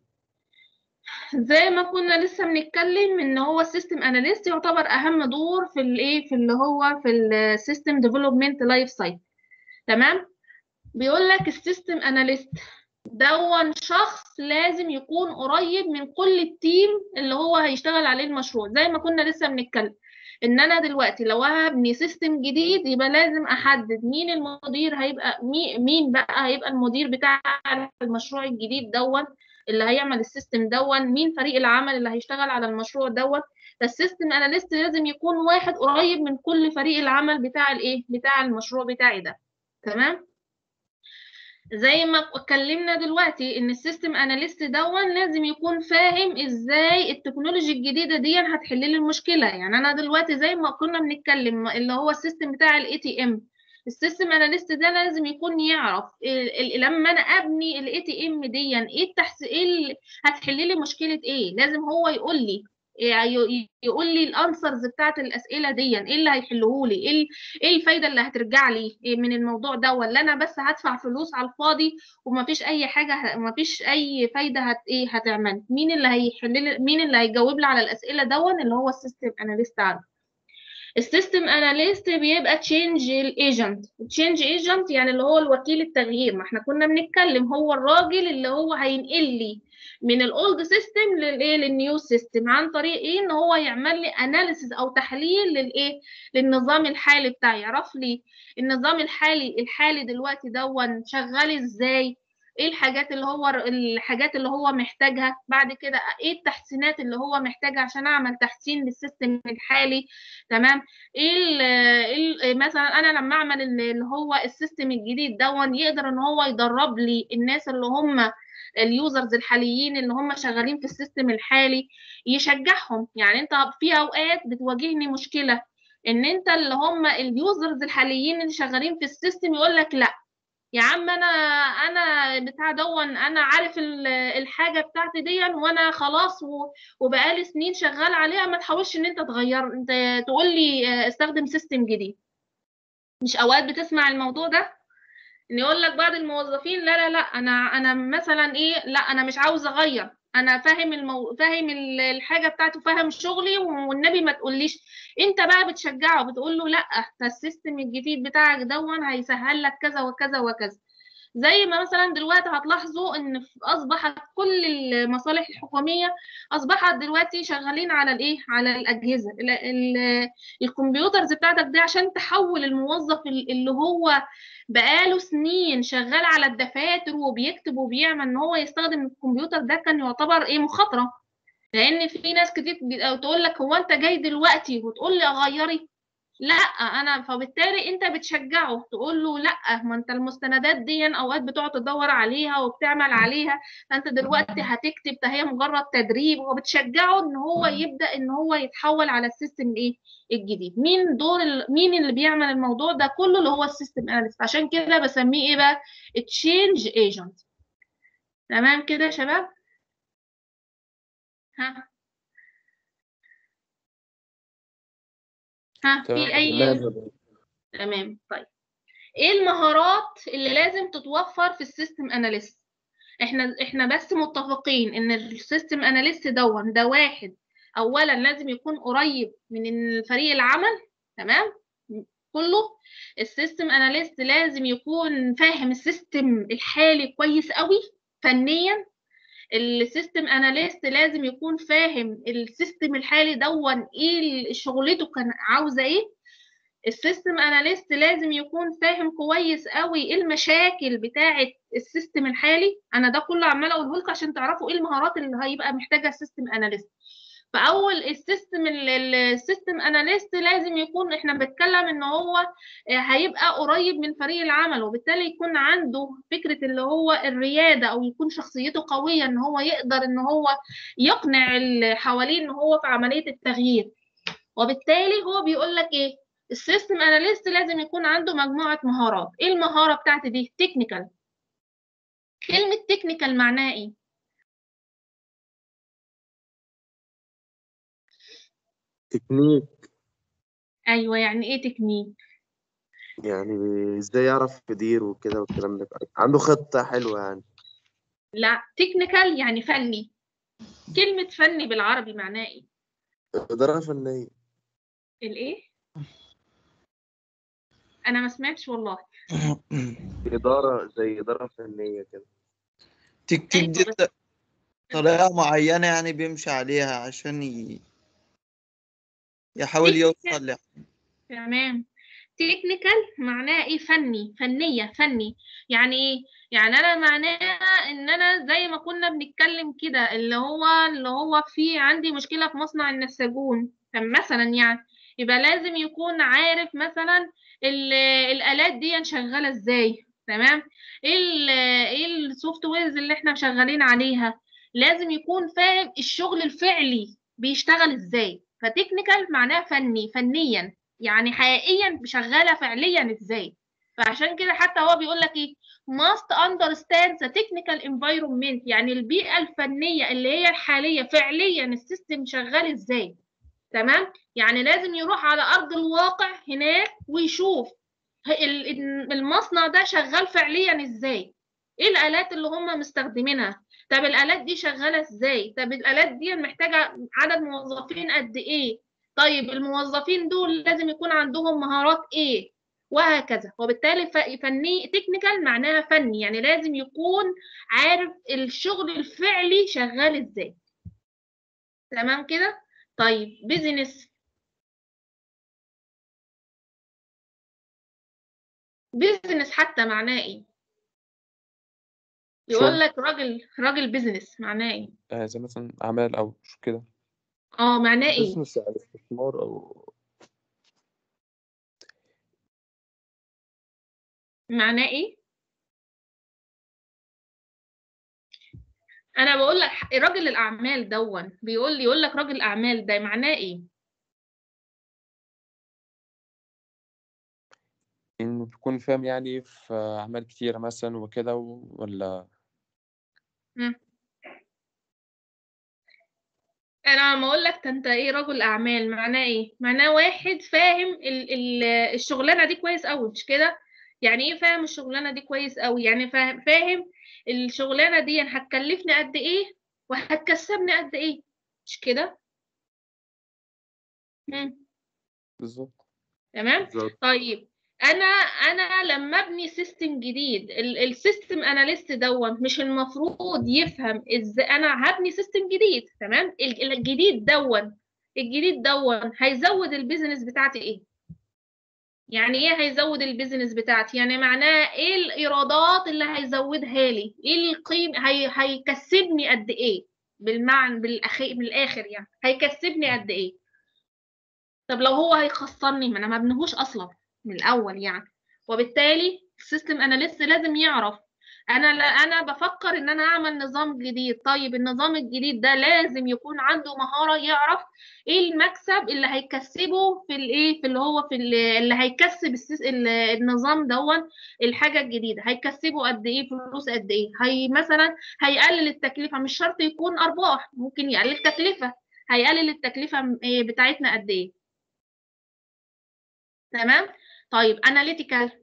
زي ما كنا لسه بنتكلم ان هو السيستم اناليست يعتبر اهم دور في الايه في اللي هو في السيستم ديفلوبمنت لايف سايكل، تمام. بيقول لك السيستم اناليست دون شخص لازم يكون قريب من كل التيم اللي هو هيشتغل عليه المشروع. زي ما كنا لسه بنتكلم ان انا دلوقتي لو هبني سيستم جديد يبقى لازم احدد مين المدير هيبقى مين, مين بقى هيبقى المدير بتاع المشروع الجديد دون اللي هيعمل السيستم دون، مين فريق العمل اللي هيشتغل على المشروع دون. فالسيستم اناليست لازم يكون واحد قريب من كل فريق العمل بتاع الايه بتاع المشروع بتاعي ده، تمام. زي ما اتكلمنا دلوقتي ان السيستم اناليست دون لازم يكون فاهم ازاي التكنولوجي الجديده دي هتحل لي المشكله. يعني انا دلوقتي زي ما كنا بنتكلم اللي هو السيستم بتاع الاي تي ام، السيستم اناليست ده لازم يكون يعرف ال ال لما انا ابني الاي تي ام دي ايه التحس ايه هتحل لي مشكله ايه. لازم هو يقول لي يقول لي الانسرز بتاعت الاسئله دي ايه اللي هيحلوه لي، ايه ايه الفايده اللي هترجع لي من الموضوع ده، ولا انا بس هدفع فلوس على الفاضي ومفيش اي حاجه مفيش اي فايده هت ايه هتعمل. مين اللي هيحل مين اللي هيجاوب لي على الاسئله دون اللي هو السيستم اناليست عنده. السيستم اناليست بيبقى تشينج ايجنت. تشينج ايجنت يعني اللي هو الوكيل التغيير. ما احنا كنا بنتكلم هو الراجل اللي هو هينقل لي من الاولد سيستم للايه للنيو سيستم عن طريق ايه ان هو يعمل لي اناليسيز او تحليل للايه للنظام الحالي بتاعي، يعرف لي النظام الحالي الحالي دلوقتي دون شغال ازاي، ايه الحاجات اللي هو الحاجات اللي هو محتاجها. بعد كده ايه التحسينات اللي هو محتاجها عشان اعمل تحسين للسيستم الحالي، تمام. ايه ال مثلا انا لما اعمل اللي هو السيستم الجديد دون يقدر ان هو يدرب لي الناس اللي هم اليوزرز الحاليين اللي هم شغالين في السيستم الحالي، يشجعهم. يعني انت في اوقات بتواجهني مشكله ان انت اللي هم اليوزرز الحاليين اللي شغالين في السيستم يقول لك لا يا عم انا انا بتاع دون انا عارف ال- الحاجه بتاعتي دي وانا خلاص و- وبقالي سنين شغال عليها، ما تحاولش ان انت تغير، انت تقول لي آه، استخدم سيستم جديد. مش اوقات بتسمع الموضوع ده ان يقول لك بعض الموظفين لا لا لا انا انا مثلا ايه، لا انا مش عاوز اغير، انا فاهم المو... فاهم ال- الحاجه بتاعته، فاهم شغلي والنبي ما تقوليش. انت بقى بتشجعه، بتقول له لا ده السيستم الجديد بتاعك دون هيسهل لك كذا وكذا وكذا. زي ما مثلا دلوقتي هتلاحظوا ان في- اصبحت كل المصالح الحكوميه اصبحت دلوقتي شغالين على الايه، على الاجهزه ال- ال- الكمبيوترز بتاعتك دي، عشان تحول الموظف ال- اللي هو بقاله سنين شغال على الدفاتر وبيكتب وبيعمل ان هو يستخدم الكمبيوتر ده، كان يعتبر ايه، مخاطره. لان في ناس كتير تقول لك هو انت جاي دلوقتي وتقول لي اغيري؟ لا انا، فبالتالي انت بتشجعه تقول له لا، ما انت المستندات دي اوقات بتقعد تدور عليها وبتعمل عليها، فانت دلوقتي هتكتب، ده هي مجرد تدريب، وبتشجعه ان هو يبدا ان هو يتحول على السيستم ايه الجديد. مين دور ال... مين اللي بيعمل الموضوع ده كله؟ اللي هو السيستم اناليست. عشان كده بسميه ايه بقى، تشينج ايجنت. تمام كده يا شباب؟ ها ها في تمام اي؟ تمام. تمام. طيب ايه المهارات اللي لازم تتوفر في السيستم اناليست؟ احنا احنا بس متفقين ان السيستم اناليست دون ده واحد اولا لازم يكون قريب من فريق العمل. تمام كله. السيستم اناليست لازم يكون فاهم السيستم الحالي كويس قوي فنيا. السيستم اناليست لازم يكون فاهم السيستم الحالي دون ايه شغلته، كان عاوزه ايه. السيستم اناليست لازم يكون فاهم كويس قوي ايه المشاكل بتاعه السيستم الحالي. انا ده كله عماله اقوله لكم عشان تعرفوا ايه المهارات اللي هيبقى محتاجها السيستم اناليست. فاول السيستم السيستم اناليست لازم يكون، احنا بنتكلم ان هو هيبقى قريب من فريق العمل، وبالتالي يكون عنده فكره اللي هو الرياده، او يكون شخصيته قويه ان هو يقدر ان هو يقنع اللي حواليه ان هو في عمليه التغيير. وبالتالي هو بيقول لك ايه، السيستم اناليست لازم يكون عنده مجموعه مهارات. ايه المهاره بتاعتي دي؟ تكنيكال. كلمه تكنيكال معناها ايه؟ تكنيك، ايوه يعني ايه تكنيك؟ يعني ازاي يعرف يدير وكده والكلام ده، عنده خطة حلوة يعني. لا تكنيكال يعني فني. كلمه فني بالعربي معناها ايه؟ إدارة فنية. الايه؟ انا ما سمعتش والله. إدارة زي إدارة فنية كده. تكتيك ايوه دي بس ط- طريقة معينة يعني بيمشي عليها عشان ي- يحاول تكنيكال. يوصل ل... تمام. تكنيكال معناه ايه؟ فني، فنية، فني. يعني ايه؟ يعني انا معناها ان انا زي ما كنا بنتكلم كده، اللي هو اللي هو في عندي مشكلة في مصنع النساجون مثلا، يعني يبقى لازم يكون عارف مثلا ال- الآلات دي شغالة ازاي. تمام. ايه ال ايه السوفت ويرز اللي احنا شغالين عليها، لازم يكون فاهم الشغل الفعلي بيشتغل ازاي. فتكنيكال معناه فني، فنيا، يعني حقيقيا شغاله فعليا ازاي. فعشان كده حتى هو بيقول لك ايه، must understand the technical environment، يعني البيئه الفنيه اللي هي الحاليه فعليا السيستم شغال ازاي. تمام. يعني لازم يروح على ارض الواقع هناك ويشوف ال- ال- المصنع ده شغال فعليا ازاي، ايه الالات اللي هم مستخدمينها، طب الالات دي شغاله ازاي، طب الالات دي محتاجه عدد موظفين قد ايه، طيب الموظفين دول لازم يكون عندهم مهارات ايه، وهكذا. وبالتالي ف- فني تكنيكال معناها فني، يعني لازم يكون عارف الشغل الفعلي شغال ازاي. تمام كده. طيب بيزنس. بيزنس حتى معناه ايه؟ يقول شغل. لك راجل راجل بيزنس معناه ايه؟ آه زي مثلا أعمال أو شو كده. اه معناه ايه؟ بزنس يعني استثمار أو معناه ايه؟ انا بقول لك راجل الاعمال دون، بيقول لي يقول لك راجل الاعمال ده معناه ايه؟ إنه تكون فاهم يعني في أعمال كتيرة مثلا وكده ولا؟ مم. انا لما اقول لك انت ايه رجل اعمال، معناه ايه؟ معناه واحد فاهم ال ال الشغلانه دي كويس قوي، مش كده؟ يعني ايه فاهم الشغلانه دي كويس قوي؟ يعني فاهم فاهم الشغلانه دي هتكلفني قد ايه وهتكسبني قد ايه، مش كده؟ مم. بالظبط. تمام. بالظبط. طيب انا انا لما ابني سيستم جديد، السيستم اناليست دون مش المفروض يفهم ازاي انا هبني سيستم جديد؟ تمام. ال- الجديد دون الجديد دون هيزود البيزنس بتاعتي ايه؟ يعني ايه هيزود البيزنس بتاعتي؟ يعني معناه ايه الايرادات اللي هيزودها لي؟ ايه القيم هي هيكسبني قد ايه؟ بالمعنى بالاخير بالاخر يعني هيكسبني قد ايه؟ طب لو هو هيخسرني، ما انا ما بنهوش اصلا من الاول يعني. وبالتالي السيستم اناليست لازم يعرف انا لا انا بفكر ان انا اعمل نظام جديد. طيب النظام الجديد ده لازم يكون عنده مهارة يعرف ايه المكسب اللي هيكسبه في الايه في اللي هو في اللي, اللي هيكسب السيس ال- النظام دون الحاجة الجديدة هيكسبه قد ايه، فلوس قد ايه. هي مثلا هيقلل التكلفة، مش شرط يكون ارباح، ممكن يقلل تكلفة. هيقلل التكلفة إيه بتاعتنا قد ايه. تمام. طيب اناليتيكال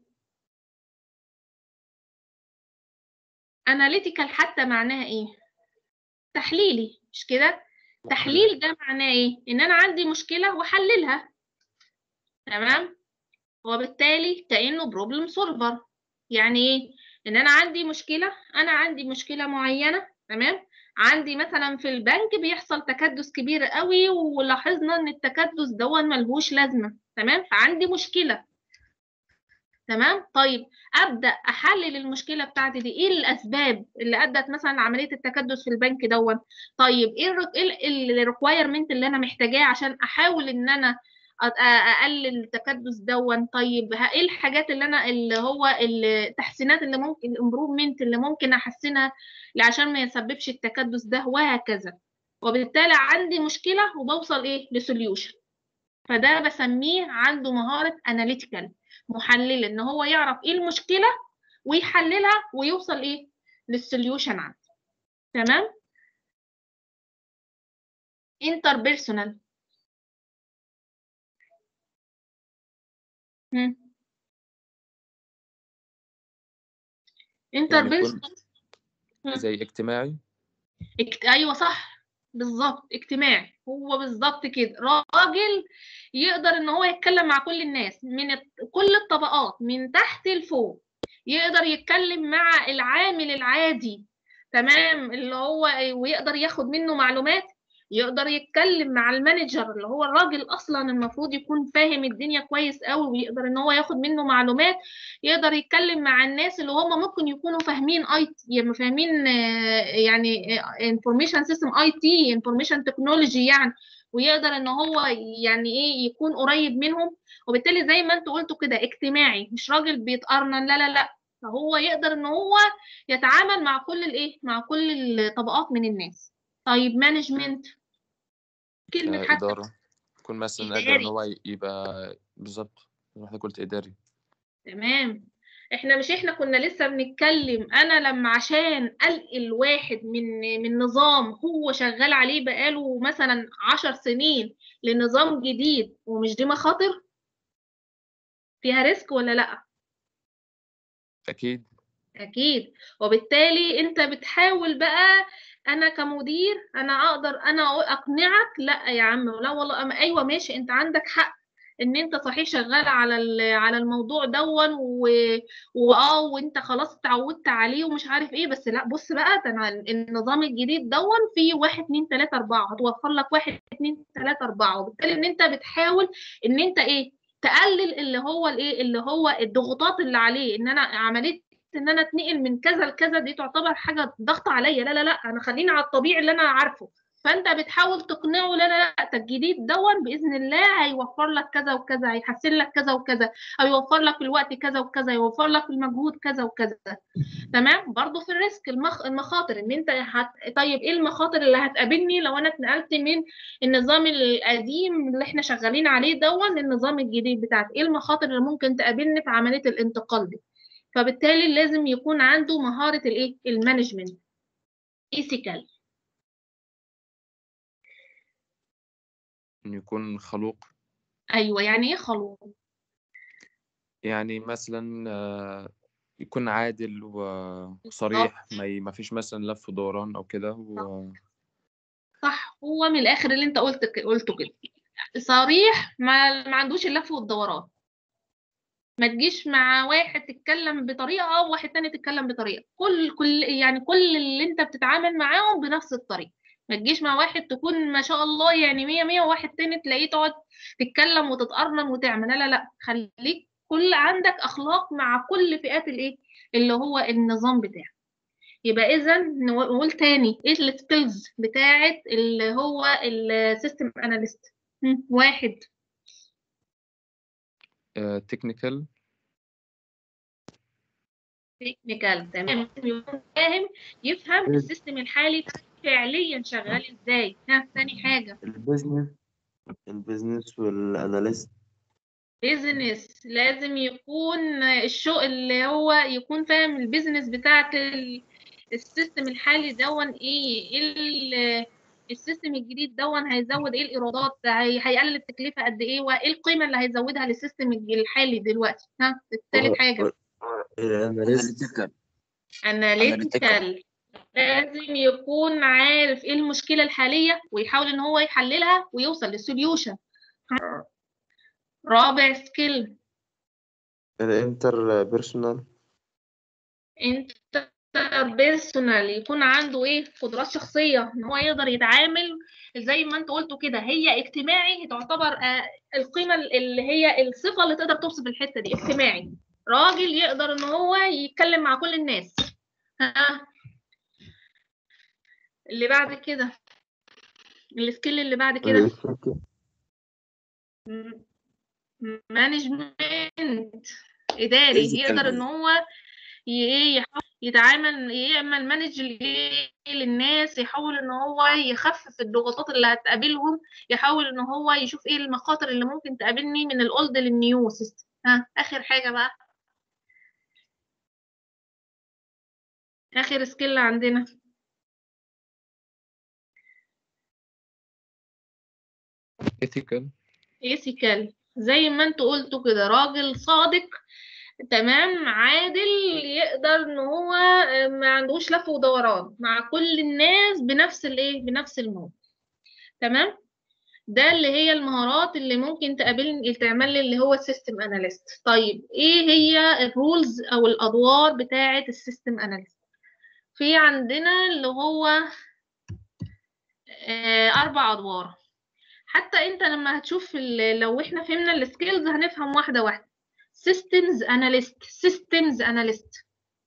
اناليتيكال حتى معناها ايه؟ تحليلي، مش كده؟ تحليل ده معناه ايه؟ ان انا عندي مشكلة واحللها. تمام. وبالتالي كأنه بروبلم سولفر. يعني ايه؟ ان انا عندي مشكلة انا عندي مشكلة معينة. تمام. عندي مثلا في البنك بيحصل تكدس كبير قوي، ولاحظنا ان التكدس ده ملهوش لازمة. تمام. فعندي مشكلة. تمام. طيب ابدا احلل المشكله بتاعتي دي، ايه الاسباب اللي ادت مثلا لعمليه التكدس في البنك دون. طيب ايه الريكوايرمنت اللي انا محتاجاه عشان احاول ان انا أ- أ- اقلل التكدس دون. طيب ه- ايه الحاجات اللي انا اللي هو التحسينات اللي ممكن الامبروفمنت اللي ممكن احسنها عشان ما يسببش التكدس ده، وهكذا. وبالتالي عندي مشكله وبوصل ايه لسوليوشن. فده بسميه عنده مهارة اناليتيكال، محلل، ان هو يعرف ايه المشكلة ويحللها ويوصل ايه للسوليوشن عندي. تمام. انتربيرسونال. يعني انتربيرسونال. يكون زي اجتماعي. اكت... ايوه صح، بالظبط اجتماعي. هو بالظبط كده راجل يقدر ان هو يتكلم مع كل الناس من الت- كل الطبقات من تحت لفوق. يقدر يتكلم مع العامل العادي. تمام. اللي هو ويقدر ياخد منه معلومات. يقدر يتكلم مع المانجر اللي هو الراجل اصلا المفروض يكون فاهم الدنيا كويس قوي، ويقدر ان هو ياخد منه معلومات. يقدر يتكلم مع الناس اللي هم ممكن يكونوا فاهمين اي يعني فاهمين آه، يعني انفورميشن سيستم اي تي انفورميشن تكنولوجي يعني. ويقدر ان هو يعني ايه يكون قريب منهم. وبالتالي زي ما انتوا قلتوا كده اجتماعي، مش راجل بيتقرنن، لا لا لا. فهو يقدر ان هو يتعامل مع كل الايه مع كل الطبقات من الناس. طيب مانجمنت. كلمة آه، حتى إدارة. يكون مثلا قادر إن إداري. هو يبقى بالظبط زي ما حضرتك قلت إداري. تمام. احنا مش احنا كنا لسه بنتكلم انا لما عشان انقل واحد من من نظام هو شغال عليه بقاله مثلا عشر سنين لنظام جديد، ومش دي مخاطر فيها ريسك ولا لا؟ أكيد. اكيد. وبالتالي انت بتحاول بقى انا كمدير انا اقدر انا اقنعك لا يا عم، لا والله أما ايوه ماشي انت عندك حق ان انت صحيح شغال على ال- على الموضوع دون و... واه وانت خلاص اتعودت عليه ومش عارف ايه، بس لا بص بقى ده انا النظام الجديد دون فيه واحد اتنين تلاته اربعه، هتوفر لك واحد اتنين تلاته اربعه. وبالتالي ان انت بتحاول ان انت ايه تقلل اللي هو الايه اللي هو الضغوطات اللي عليه. ان انا عمليه ان انا اتنقل من كذا لكذا دي تعتبر حاجه ضغط عليا، لا لا لا انا خليني على الطبيعي اللي انا عارفه. فانت بتحاول تقنعه لا لا لا، ده الجديد دون باذن الله هيوفر لك كذا وكذا، هيحسن لك كذا وكذا، هيوفر لك في الوقت كذا وكذا، هيوفر لك في المجهود كذا وكذا. تمام. برضو في الريسك المخ... المخاطر ان انت هت... طيب ايه المخاطر اللي هتقابلني لو انا اتنقلت من النظام القديم اللي احنا شغالين عليه دون للنظام الجديد بتاعك؟ ايه المخاطر اللي ممكن تقابلني في عمليه الانتقال دي؟ فبالتالي لازم يكون عنده مهاره الايه المانجمنت ايثيكال. إنه يكون خلوق. ايوه، يعني ايه خلوق؟ يعني مثلا آه، يكون عادل بالظبط. وصريح، ما ي- ما فيش مثلا لف ودوران أو كده و... صح، هو من الاخر اللي انت قلت قلته كده، صريح، ما, ما عندوش اللف والدوران. ما تجيش مع واحد تتكلم بطريقه او واحد تاني تتكلم بطريقه، كل كل يعني كل اللي انت بتتعامل معاهم بنفس الطريقه. ما تجيش مع واحد تكون ما شاء الله يعني مية مية، وواحد تاني تلاقيه تقعد تتكلم وتتقرنن وتعمل. لا لا لا، خليك كل عندك اخلاق مع كل فئات الايه اللي هو النظام بتاعك. يبقى اذا نقول تاني ايه السكيلز بتاعت اللي هو السيستم اناليست. واحد، تكنيكال. تكنيكال، تمام، يكون فاهم، يفهم السيستم الحالي فعليا شغال ازاي. ها، تاني حاجة البيزنس البيزنس والاناليست. بيزنس، لازم يكون الشغل اللي هو يكون فاهم البيزنس بتاعت ال- السيستم الحالي دون ايه، إيه ال- السيستم الجديد دون هيزود ايه الايرادات، هي- هيقلل التكلفة قد ايه، وايه القيمة اللي هيزودها للسيستم الحالي دلوقتي. ها، التالت حاجة الاناليست اناليتيكال، لازم يكون عارف ايه المشكلة الحالية ويحاول ان هو يحللها ويوصل للسوليوشن. رابع سكيل الانتر بيرسونال. انتربيرسونال، يكون عنده ايه قدرات شخصية ان هو يقدر يتعامل زي ما انت قلته كده، هي اجتماعي تعتبر آه القيمة اللي هي الصفة اللي تقدر توصف الحتة دي اجتماعي. راجل يقدر ان هو يتكلم مع كل الناس. ها، اللي بعد كده السكيل اللي بعد كده مانجمنت، اداري، يقدر ان هو ي- يحاول يتعامل، يعمل مانج للناس، يحاول ان هو يخفف الضغوطات اللي هتقابلهم، يحاول ان هو يشوف ايه المخاطر اللي ممكن تقابلني من الاولد للنيو سيستم. ها، اخر حاجه بقى، اخر سكيل عندنا ethical. ايثيكال، زي ما انتوا قلتوا كده، راجل صادق، تمام، عادل، يقدر ان هو ما عندوش لف ودوران مع كل الناس بنفس الايه بنفس الموضوع. تمام. ده اللي هي المهارات اللي ممكن تقابلني تعمل لي اللي هو السيستم اناليست. طيب ايه هي الرولز او الادوار بتاعه السيستم اناليست؟ في عندنا اللي هو آه اربع ادوار. حتى انت لما هتشوف لو احنا فهمنا السكيلز هنفهم واحده واحده. systems analyst systems analyst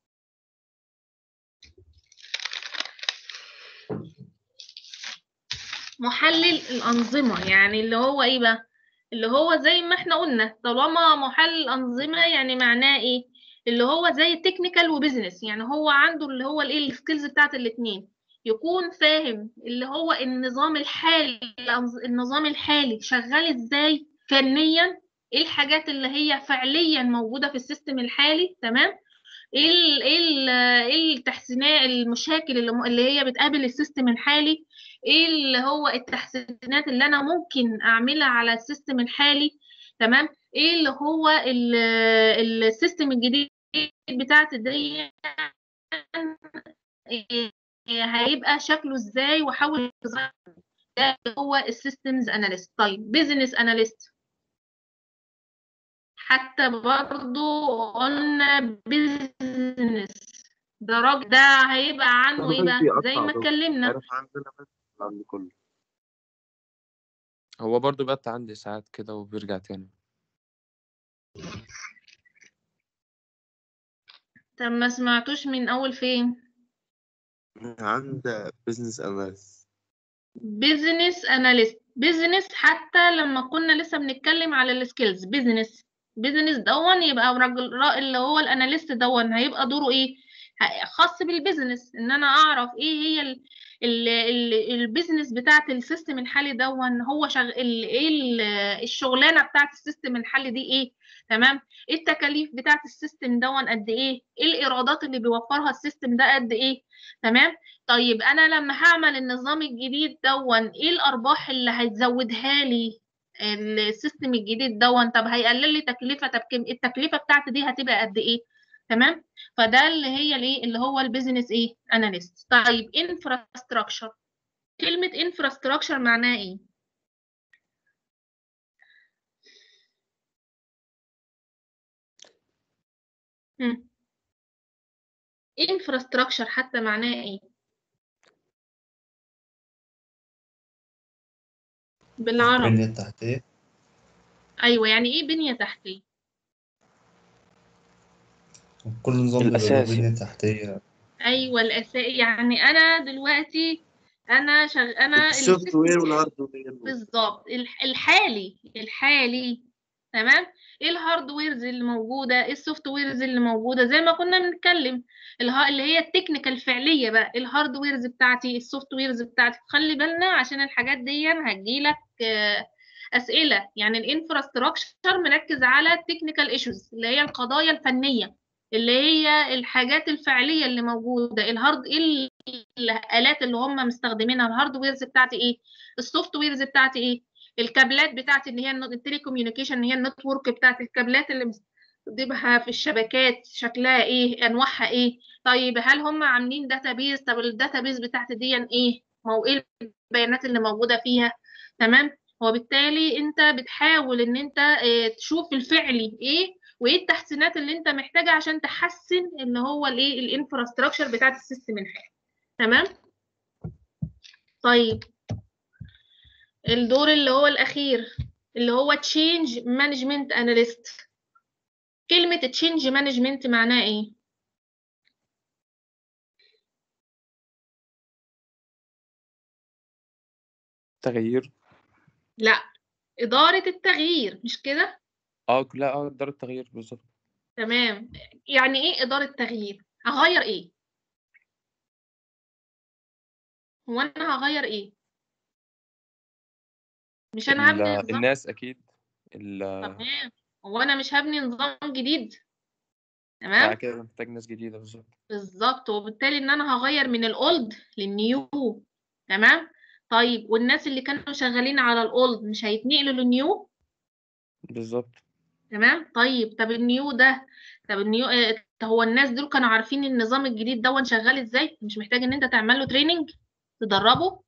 محلل الأنظمة، يعني اللي هو إيه بقى؟ اللي هو زي ما إحنا قلنا، طالما محلل الأنظمة يعني معناه إيه؟ اللي هو زي تكنيكال وبزنس، يعني هو عنده اللي هو الإيه السكيلز بتاعت الاتنين، يكون فاهم اللي هو النظام الحالي، النظام الحالي شغال إزاي فنيا، إيه الحاجات اللي هي فعليا موجودة في السيستم الحالي، تمام؟ ايه ال ايه ال ايه التحسينات المشاكل اللي, اللي هي بتقابل السيستم الحالي، ايه اللي هو التحسينات اللي انا ممكن اعملها على السيستم الحالي، تمام، ايه اللي هو ال- السيستم الجديد بتاعت دي إيه هيبقى شكله ازاي، واحاول أظهر. ده هو السيستمز اناليست. طيب بيزنس اناليست، حتى برضو قلنا بيزنس، ده راجل ده هيبقى عنه ايه بقى زي بيقطع ما بس اتكلمنا. عارف عندنا بس عند كله. هو برضو بقى عندي ساعات كده وبيرجع تاني. طب ما سمعتوش من اول فين؟ عند بزنس اناليست. بيزنس اناليست. بيزنس حتى لما كنا لسه بنتكلم على السكيلز، بيزنس بيزنس دون يبقى راجل را- اللي هو الاناليست دون هيبقى دوره ايه؟ ه- خاص بالبيزنس، ان انا اعرف ايه هي ال ال ال البيزنس بتاعت السيستم الحالي دون، هو شغ... ال- ايه ال- الشغلانه بتاعت السيستم الحالي دي ايه. تمام. ايه التكاليف بتاعت السيستم دون قد ايه، ايه الايرادات اللي بيوفرها السيستم ده قد ايه. تمام. طيب انا لما هعمل النظام الجديد دون ايه الارباح اللي هتزودها لي السيستم الجديد دون، طب هيقلل لي تكلفه، طب كم التكلفه بتاعتي دي هتبقى قد ايه. تمام. فده اللي هي الايه اللي هو البيزنس ايه اناليست. طيب انفراستراكشر، كلمه انفراستراكشر معناها ايه؟ انفراستراكشر حتى معناها ايه بالعربي؟ البنية التحتية. ايوه، يعني ايه بنيه تحتيه؟ كل نظام بيبقى له الأساس بنية يعني. تحتية. ايوه الاساس. يعني انا دلوقتي انا شغ... انا السوفت وير والهارد وير. بالظبط الح- الحالي الحالي. تمام. ايه الهاردويرز اللي موجوده، ايه السوفت ويرز اللي موجوده، زي ما كنا بنتكلم الها... اللي هي التكنيكال الفعليه بقى، الهاردويرز بتاعتي، السوفت ويرز بتاعتي. خلي بالنا عشان الحاجات دي هتجيلك آه، اسئله. يعني الانفراستراكشر مركز على التكنيكال ايشوز اللي هي القضايا الفنيه، اللي هي الحاجات الفعليه اللي موجوده. الهارد ايه الالات اللي هم مستخدمينها، الهاردويرز بتاعتي ايه، السوفت ويرز بتاعتي ايه، الكابلات بتاعتي اللي هي التلي كوميونيكيشن، اللي هي النتورك بتاعت الكابلات اللي بنستخدمها في الشبكات شكلها ايه، انواعها ايه. طيب هل هم عاملين داتابيز، طب الداتابيز بتاعتي دي ايه، ما هو ايه البيانات اللي موجوده فيها. تمام. وبالتالي انت بتحاول ان انت اه تشوف الفعلي ايه، وايه التحسينات اللي انت محتاجها عشان تحسن اللي هو الايه الانفراستراكشر بتاعت السيستم الحالي. تمام. طيب الدور اللي هو الأخير اللي هو Change Management Analyst. كلمة Change Management معناها إيه؟ تغيير. لا، إدارة التغيير، مش كده؟ اه لا اه إدارة التغيير بالظبط. تمام. يعني إيه إدارة تغيير؟ هغير إيه؟ هو أنا هغير إيه؟ مش أنا ال- هبني نظام. الناس أكيد. ال- تمام. هو أنا مش هبني نظام جديد. لا تمام. كده محتاج ناس جديدة بالظبط. بالظبط. وبالتالي إن أنا هغير من الأولد للنيو. تمام. طيب والناس اللي كانوا شغالين على الأولد مش هيتنقلوا للنيو؟ بالظبط. تمام. طيب طب النيو ده، طب النيو آه، هو الناس دول كانوا عارفين النظام الجديد ده شغال ازاي؟ مش محتاج ان انت تعمل له تريننج، تدربه.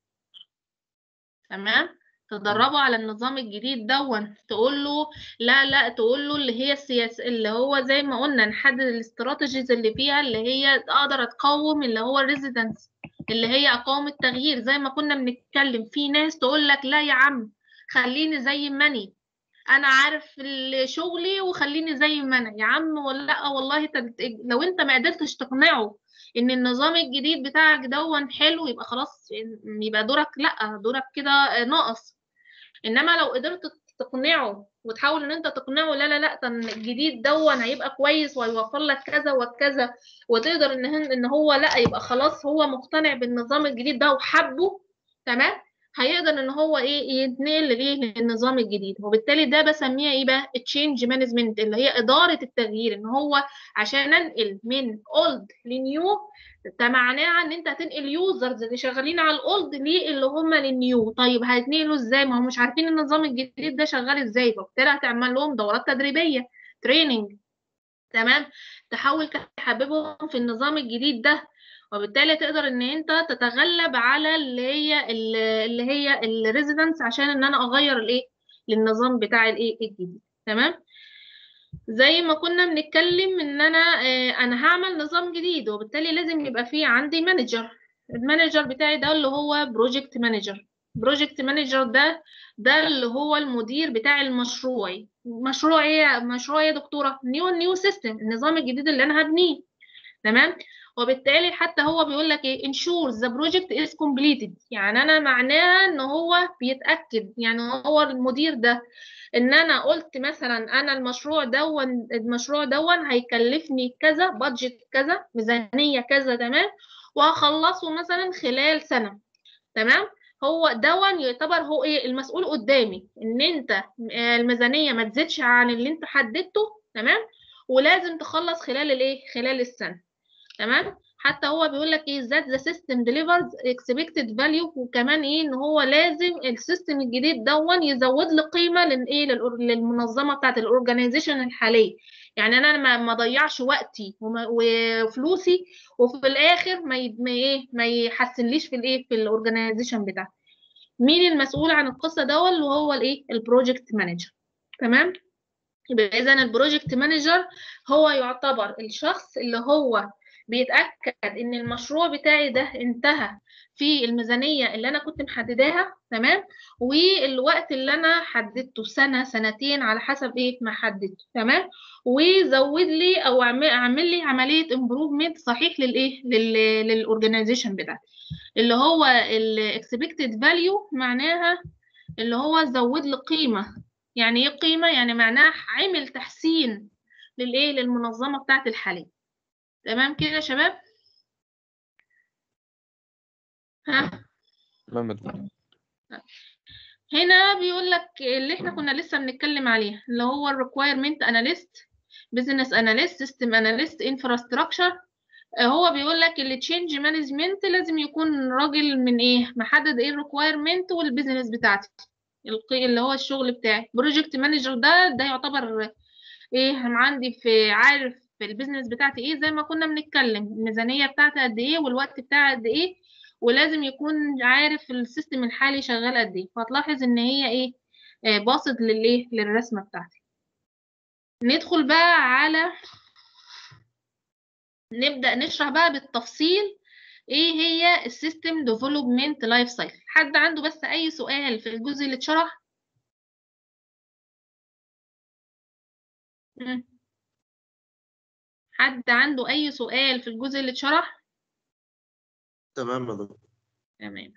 تمام. تدربه على النظام الجديد دون، تقول له لا لا تقول له اللي هي السياسة اللي هو زي ما قلنا نحدد الاستراتيجيز اللي فيها، اللي هي اقدر اتقاوم اللي هو الريزيدنس، اللي هي اقاوم التغيير. زي ما كنا بنتكلم في ناس تقول لك لا يا عم خليني زي ما انا انا عارف ال- شغلي وخليني زي ما انا يا عم، ولا لا والله تد... لو انت ما قدرتش تقنعه ان النظام الجديد بتاعك دون حلو يبقى خلاص، يبقى دورك لا دورك كده ناقص. انما لو قدرت تقنعه وتحاول ان انت تقنعه لا لا لا ده الجديد دون هيبقى كويس وهيوفر لك كذا وكذا، وتقدر ان هن- ان هو لا يبقى خلاص هو مقتنع بالنظام الجديد ده وحبه. تمام. هيقدر ان هو ايه يتنقل لايه للنظام الجديد. وبالتالي ده بسميها ايه بقى تشينج مانجمنت، اللي هي اداره التغيير. ان هو عشان انقل من اولد لنيو، ده معناها ان انت هتنقل يوزرز اللي شغالين على الاولد ليه اللي هم للنيو. طيب هيتنقلوا ازاي؟ ما هم مش عارفين النظام الجديد ده شغال ازاي، فبالتالي هتعمل لهم دورات تدريبيه، تريننج. تمام. تحاول تحببهم في النظام الجديد ده، وبالتالي تقدر ان انت تتغلب على اللي هي اللي هي الريزيدنس عشان ان انا اغير الايه للنظام بتاع الايه الجديد. تمام. زي ما كنا بنتكلم ان انا آه، انا هعمل نظام جديد، وبالتالي لازم يبقى فيه عندي مانجر. المانجر بتاعي ده اللي هو بروجكت مانجر. بروجكت مانجر ده ده اللي هو المدير بتاع المشروع. مشروع ايه؟ مشروع ايه يا دكتوره؟ نيو نيو سيستم، النظام الجديد اللي انا هبنيه. تمام. وبالتالي حتى هو بيقول لك ايه ensure the project is completed، يعني انا معناها ان هو بيتاكد، يعني هو المدير ده ان انا قلت مثلا انا المشروع دون المشروع دون هيكلفني كذا، بادجت كذا، ميزانيه كذا، تمام، وهخلصه مثلا خلال سنه، تمام. هو دون يعتبر هو ايه المسؤول قدامي، ان انت آه، الميزانيه ما تزيدش عن اللي انت حددته، تمام، ولازم تخلص خلال الايه خلال السنه، تمام. حتى هو بيقول لك ايه that the system delivers expected value، وكمان ايه ان هو لازم السيستم الجديد دون يزود لي قيمه للايه للأور- للمنظمه بتاعت الاورجانيزيشن الحاليه، يعني انا ما ما اضيعش وقتي وما- وفلوسي وفي الاخر ما ي- ما ايه ما يحسنليش في الايه في الاورجانيزيشن بتاعتي. مين المسؤول عن القصه دول؟ اللي هو الايه البروجكت مانجر، تمام. يبقى اذا البروجكت مانجر هو يعتبر الشخص اللي هو بيتاكد ان المشروع بتاعي ده انتهى في الميزانيه اللي انا كنت محدداها، تمام، والوقت اللي انا حددته سنه سنتين على حسب ايه ما حددته، تمام، وزود لي او اعمل اعمل لي عمليه امبروفمنت صحيح للايه للاورجانيزيشن بتاعتي، اللي هو الاكسبكتد فاليو معناها اللي هو زود لي قيمه. يعني ايه قيمه؟ يعني معناها عمل تحسين للايه للمنظمه بتاعت الحاليه، تمام كده يا شباب؟ ها تمام يا دكتور. هنا بيقول لك اللي احنا كنا لسه بنتكلم عليه اللي هو الريكويرمنت اناليست، بزنس اناليست، سيستم اناليست، انفراستراكشر. هو بيقول لك اللي تشينج مانجمنت لازم يكون راجل من ايه محدد ايه الريكويرمنت والبيزنس بتاعتي، القي- اللي هو الشغل بتاعي. بروجكت مانجر ده ده يعتبر ايه هم عندي في عارف في البيزنس بتاعتي ايه، زي ما كنا بنتكلم الميزانية بتاعتي قد ايه والوقت بتاعي قد ايه، ولازم يكون عارف السيستم الحالي شغال قد ايه. فهتلاحظ ان هي ايه آه، باصت للايه للرسمة بتاعتي. ندخل بقى على نبدأ نشرح بقى بالتفصيل ايه هي السيستم ديفلوبمنت لايف سايكل. حد عنده بس اي سؤال في الجزء اللي اتشرح؟ مم. حد عنده اي سؤال في الجزء اللي اتشرح؟ تمام يا دكتور. تمام.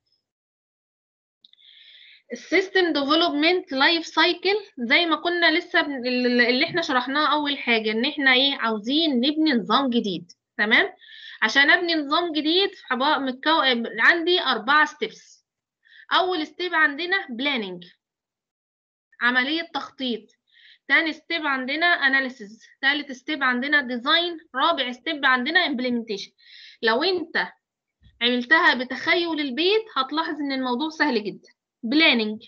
السيستم ديفلوبمنت لايف سايكل زي ما كنا لسه بن... اللي احنا شرحناه اول حاجه ان احنا ايه عاوزين نبني نظام جديد، تمام. عشان ابني نظام جديد متكو... عندي اربعه ستيبس. اول ستيب عندنا بلاننج، عمليه تخطيط. تاني ستيب عندنا اناليسيز. تالت ستيب عندنا ديزاين. رابع ستيب عندنا امبلمنتيشن. لو انت عملتها بتخيل البيت هتلاحظ ان الموضوع سهل جدا. بلاننج،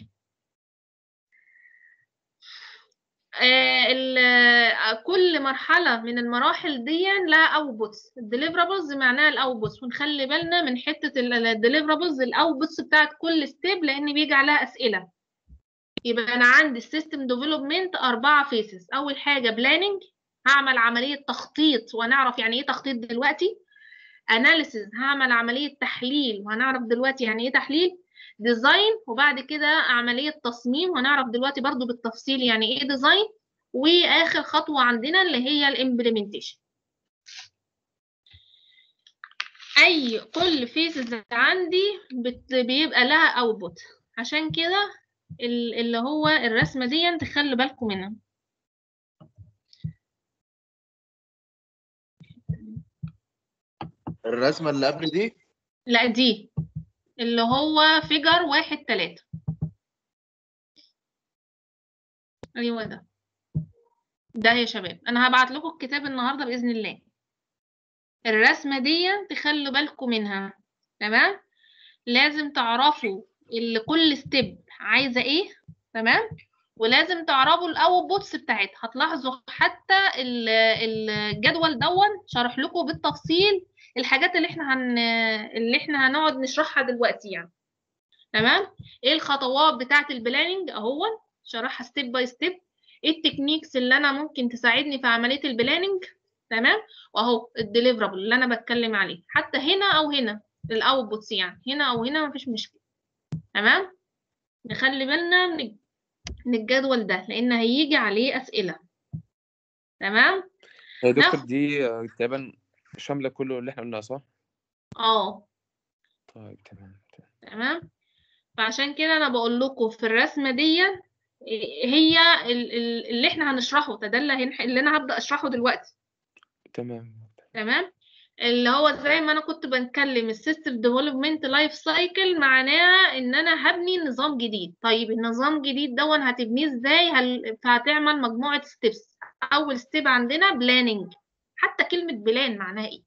آه كل مرحلة من المراحل دي لها اوتبوتس. الديليفرابلز معناها الاوتبوتس، ونخلي بالنا من حتة الديليفرابلز الاوتبوتس بتاعت كل ستيب لان بيجي عليها اسئلة. يبقى انا عندي السيستم ديفلوبمنت اربعة فيسز. اول حاجة بلاننج، هعمل عملية تخطيط وهنعرف يعني ايه تخطيط دلوقتي. اناليسيز، هعمل عملية تحليل وهنعرف دلوقتي يعني ايه تحليل. ديزاين، وبعد كده عملية تصميم وهنعرف دلوقتي برضو بالتفصيل يعني ايه ديزاين. واخر خطوة عندنا اللي هي الامبلمنتيشن. اي كل فيزز عندي بت- بيبقى لها اوتبوت. عشان كده ال- اللي هو الرسمة دي تخلي بالكم منها. الرسمة اللي قبل دي لا دي اللي هو فيجر واحد تلاتة. ايوه ده ده يا شباب انا هبعت لكم الكتاب النهارده باذن الله. الرسمه دي تخلوا بالكم منها، تمام. لازم تعرفوا اللي كل ستيب عايزه ايه، تمام. ولازم تعرفوا الاوتبوتس بتاعتها. هتلاحظوا حتى ال- الجدول دون شرح لكم بالتفصيل الحاجات اللي احنا هن اللي احنا هنقعد نشرحها دلوقتي يعني، تمام. ايه الخطوات بتاعه البلاننج اهو شرحها ستيب باي ستيب. ايه التكنيكس اللي انا ممكن تساعدني في عمليه البلاننج، تمام. واهو الديليفرابل اللي انا بتكلم عليه حتى هنا او هنا الاوتبوتس، يعني هنا او هنا مفيش مشكله، تمام. نخلي بالنا من من الجدول ده لان هيجي عليه اسئله، تمام. يا دكتور ناخد دي آه، تقريبا شاملة كله اللي احنا قلناه صح؟ اه طيب تمام تمام. تمام. فعشان كده انا بقول لكم في الرسمه دي هي ال- ال- اللي احنا هنشرحه ده, ده اللي, هنح- اللي انا هبدا اشرحه دلوقتي. تمام تمام. اللي هو زي ما انا كنت بنتكلم السيستم ديفلوبمنت لايف سايكل، معناها ان انا هبني نظام جديد. طيب النظام الجديد ده هتبنيه ازاي؟ هل... فهتعمل مجموعه ستيبس. اول ستيب عندنا بلاننج. حتى كلمه بلان معناها ايه؟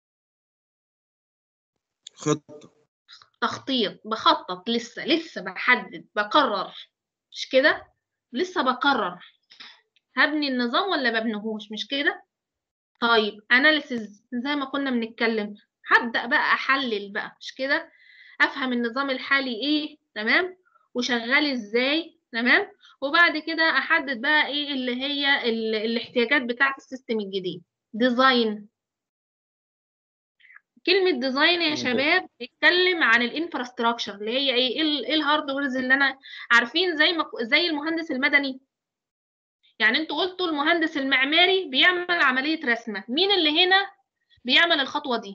خطة. تخطيط. بخطط، لسه لسه بحدد بقرر، مش كده؟ لسه بقرر هبني النظام ولا مبنيهوش، مش كده؟ طيب اناليسز زي ما كنا بنتكلم، هبدأ بقى احلل بقى، مش كده؟ افهم النظام الحالي ايه، تمام، وشغال ازاي، تمام، وبعد كده احدد بقى ايه اللي هي ال... الاحتياجات بتاعة السيستم الجديد. ديزاين. كلمة ديزاين يا شباب بيتكلم عن الانفراستراكشر اللي هي ايه، ايه ال- إيه الهاردويرز اللي انا عارفين، زي ما زي المهندس المدني. يعني انتوا قلتوا المهندس المعماري بيعمل عملية رسمة، مين اللي هنا بيعمل الخطوة دي؟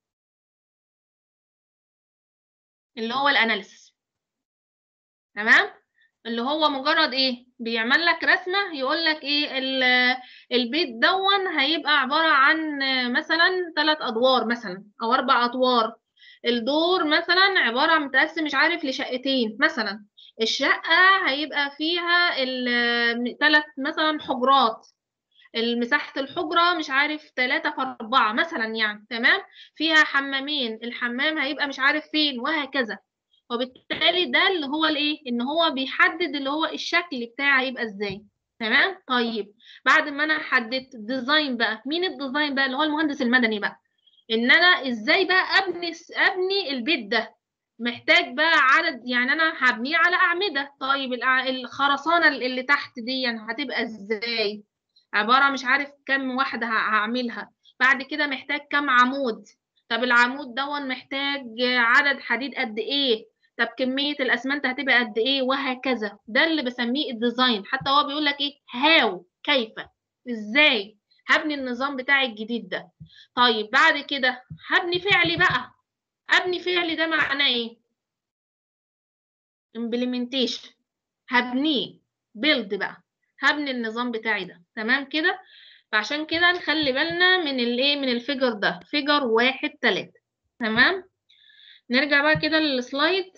اللي هو الاناليسيس. تمام. اللي هو مجرد ايه، بيعمل لك رسمة يقول لك ايه ال- البيت دون هيبقى عبارة عن مثلا ثلاث ادوار مثلا او اربع ادوار. الدور مثلا عبارة عن متقسم مش عارف لشقتين مثلا. الشقة هيبقى فيها ثلاث مثلا حجرات. المساحة الحجرة مش عارف تلاتة في أربعة مثلا يعني، تمام. فيها حمامين، الحمام هيبقى مش عارف فين، وهكذا. وبالتالي ده اللي هو الايه، ان هو بيحدد اللي هو الشكل بتاعه هيبقى ازاي. تمام. طيب بعد ما انا حددت الديزاين بقى، مين الديزاين بقى؟ اللي هو المهندس المدني بقى. ان انا ازاي بقى ابني ابني البيت ده. محتاج بقى عدد، يعني انا هبنيه على اعمده. طيب الأع- الخرسانه اللي تحت دي هتبقى ازاي؟ عباره مش عارف كم واحده ه- هعملها. بعد كده محتاج كم عمود. طب العمود دون محتاج عدد حديد قد ايه؟ طب كميه الاسمنت هتبقى قد ايه؟ وهكذا. ده اللي بسميه الديزاين. حتى هو بيقول لك ايه، هاو، كيف، ازاي هبني النظام بتاعي الجديد ده. طيب بعد كده هبني فعلي بقى. ابني فعلي ده معناه ايه؟ implementation. هبنيه. build بقى. هبني النظام بتاعي ده، تمام كده. فعشان كده نخلي بالنا من الايه، من الفيجر ده، فيجر واحد تلاتة. تمام. نرجع بقى كده للسلايد.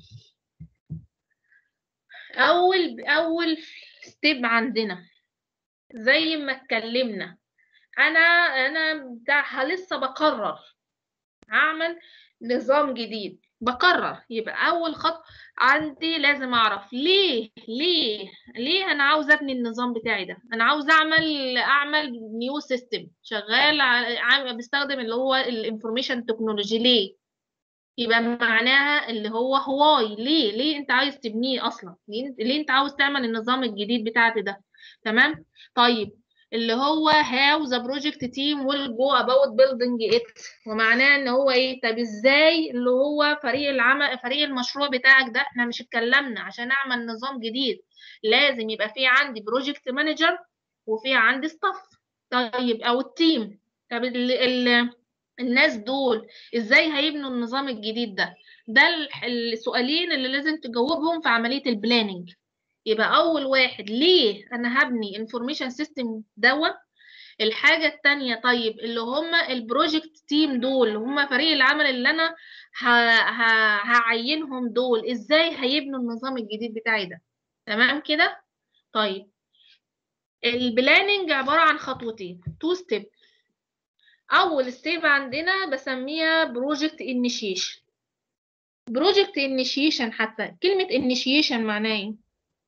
اول اول ستيب عندنا زي ما اتكلمنا، انا انا بتاع لسه بقرر هعمل نظام جديد. بقرر، يبقى اول خطوه عندي لازم اعرف ليه ليه ليه انا عاوز ابني النظام بتاعي ده. انا عاوز اعمل اعمل نيو سيستم شغال ع- بستخدم اللي هو الانفورميشن تكنولوجي. ليه؟ يبقى معناها اللي هو هواي، ليه ليه انت عايز تبنيه اصلا؟ ليه, ليه انت عاوز تعمل النظام الجديد بتاعتي ده؟ تمام. طيب اللي هو how the project team will go about building it، ومعناه ان هو ايه، طب ازاي اللي هو فريق العمل فريق المشروع بتاعك ده. احنا مش اتكلمنا عشان اعمل نظام جديد لازم يبقى في عندي بروجكت مانجر وفي عندي ستاف، طيب او التيم. طب ال ال الناس دول ازاي هيبنوا النظام الجديد ده؟ ده السؤالين اللي لازم تجاوبهم في عملية البلاننج. يبقى اول واحد، ليه انا هبني انفورميشن سيستم دوت. الحاجة التانية، طيب اللي هم البروجكت تيم دول اللي هم فريق العمل اللي انا ه... ه... هعينهم دول، ازاي هيبنوا النظام الجديد بتاعي ده. تمام كده. طيب البلاننج عبارة عن خطوتين، تو ستيب. اول ستيب عندنا بسميها بروجكت انيشيشن. بروجكت انيشيشن، حتى كلمة انيشيشن معناه ايه؟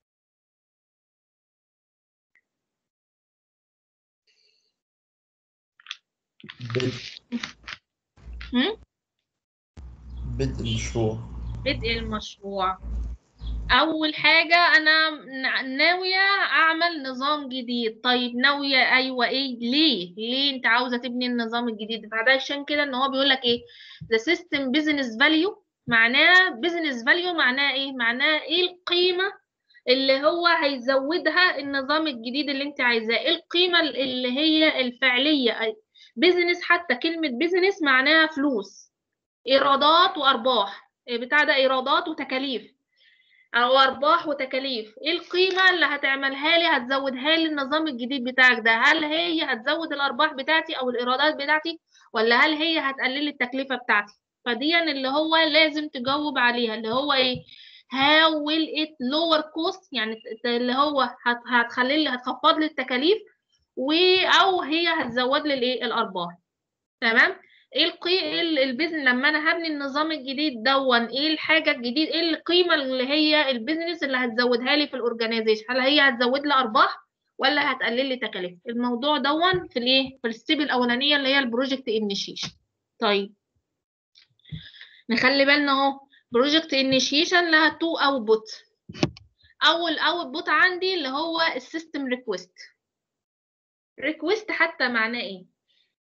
بدء هم؟ بدء المشروع. بدء المشروع. اول حاجة انا ناوية اعمل نظام جديد. طيب ناوية، ايوه، ايه، ليه ليه انت عاوزة تبني النظام الجديد بعد؟ عشان كده ان هو بيقول لك ايه، the system business value. معناه business value معناه ايه؟ معناه ايه القيمة اللي هو هيزودها النظام الجديد اللي انت عايزاه، ايه القيمة اللي هي الفعلية بيزنس، حتى كلمة بيزنس معناها فلوس، إيرادات وأرباح، بتاع ده إيرادات وتكاليف أو أرباح وتكاليف. إيه القيمة اللي هتعملها لي هتزودها لي النظام الجديد بتاعك ده؟ هل هي هتزود الأرباح بتاعتي أو الإيرادات بتاعتي، ولا هل هي هتقلل لي التكلفة بتاعتي؟ فدي اللي هو لازم تجاوب عليها، اللي هو إيه؟ how will it lower cost، يعني اللي هو هت هتخلي لي هتخفض لي التكاليف و أو هي هتزود لي الإيه؟ الأرباح. تمام؟ ايه القي ايه البيزنس لما انا هبني النظام الجديد دون، ايه الحاجه الجديد، ايه القيمه اللي هي البيزنس اللي هتزودها لي في الاورجانيزيشن؟ هل هي هتزود لي ارباح ولا هتقلل لي تكاليف؟ الموضوع دون في الايه في الستيب الاولانيه اللي هي البروجكت انيشيشن. طيب نخلي بالنا اهو، بروجكت انيشيشن لها تو اوتبوت. اول اوتبوت عندي اللي هو السيستم ريكويست. ريكويست حتى معناه ايه؟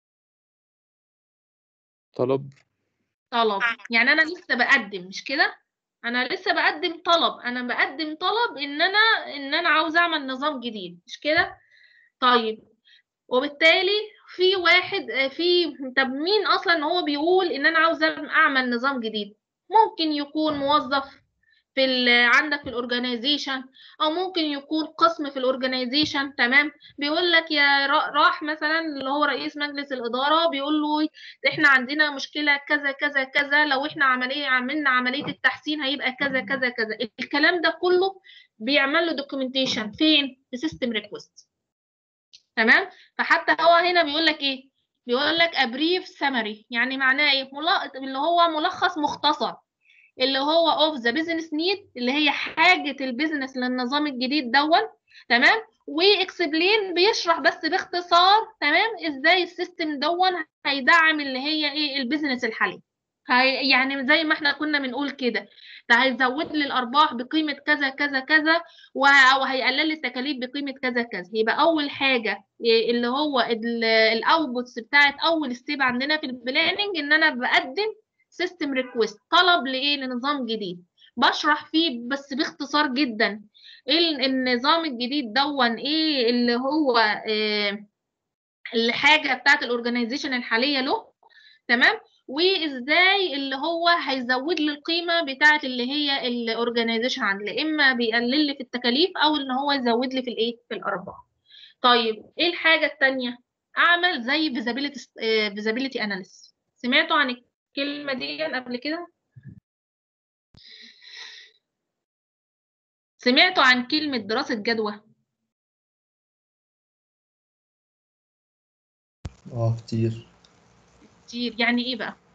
طلب. طلب، يعني انا لسه بقدم، مش كده؟ انا لسه بقدم طلب، انا بقدم طلب ان انا ان انا عاوز اعمل نظام جديد، مش كده؟ طيب وبالتالي في واحد في طب مين اصلا هو بيقول ان انا عاوز اعمل نظام جديد؟ ممكن يكون موظف في ال عندك في الاورجانيزيشن، او ممكن يكون قسم في الاورجانيزيشن. تمام؟ بيقول لك يا راح مثلا اللي هو رئيس مجلس الاداره بيقول له احنا عندنا مشكله كذا كذا كذا، لو احنا عمليه عملنا عمليه التحسين هيبقى كذا كذا كذا. الكلام ده كله بيعمل له دوكيومنتيشن فين؟ في سيستم ريكويست. تمام؟ فحتى هو هنا بيقول لك ايه؟ بيقول لك a brief summary، يعني معناه ايه؟ اللي هو ملخص مختصر، اللي هو اوف ذا بيزنس نيد، اللي هي حاجه البيزنس للنظام الجديد دون. تمام؟ واكسبلين بيشرح بس باختصار، تمام، ازاي السيستم دون هيدعم اللي هي ايه البيزنس الحالي. هي يعني زي ما احنا كنا بنقول كده، ده هيزود لي الارباح بقيمه كذا كذا كذا، وهيقلل لي التكاليف بقيمه كذا كذا. يبقى اول حاجه اللي هو الاوتبوتس بتاعت اول ستيب عندنا في البلاننج ان انا بقدم سيستم ريكويست، طلب لايه؟ لنظام جديد. بشرح فيه بس باختصار جدا ايه النظام الجديد دون، ايه اللي هو إيه الحاجه بتاعت الاورجانيزيشن الحاليه له. تمام؟ وازاي اللي هو هيزود لي القيمه بتاعه اللي هي الاورجانيزيشن عندي، لا اما بيقلل لي في التكاليف او ان هو يزود لي في الايه في الارباح. طيب ايه الحاجه الثانيه؟ اعمل زي فيزابيليتي فيزابيليتي اناليسيس. سمعتوا عن الكلمه دي قبل كده؟ سمعتوا عن كلمه دراسه جدوى؟ اه كتير. كتير. يعني ايه بقى؟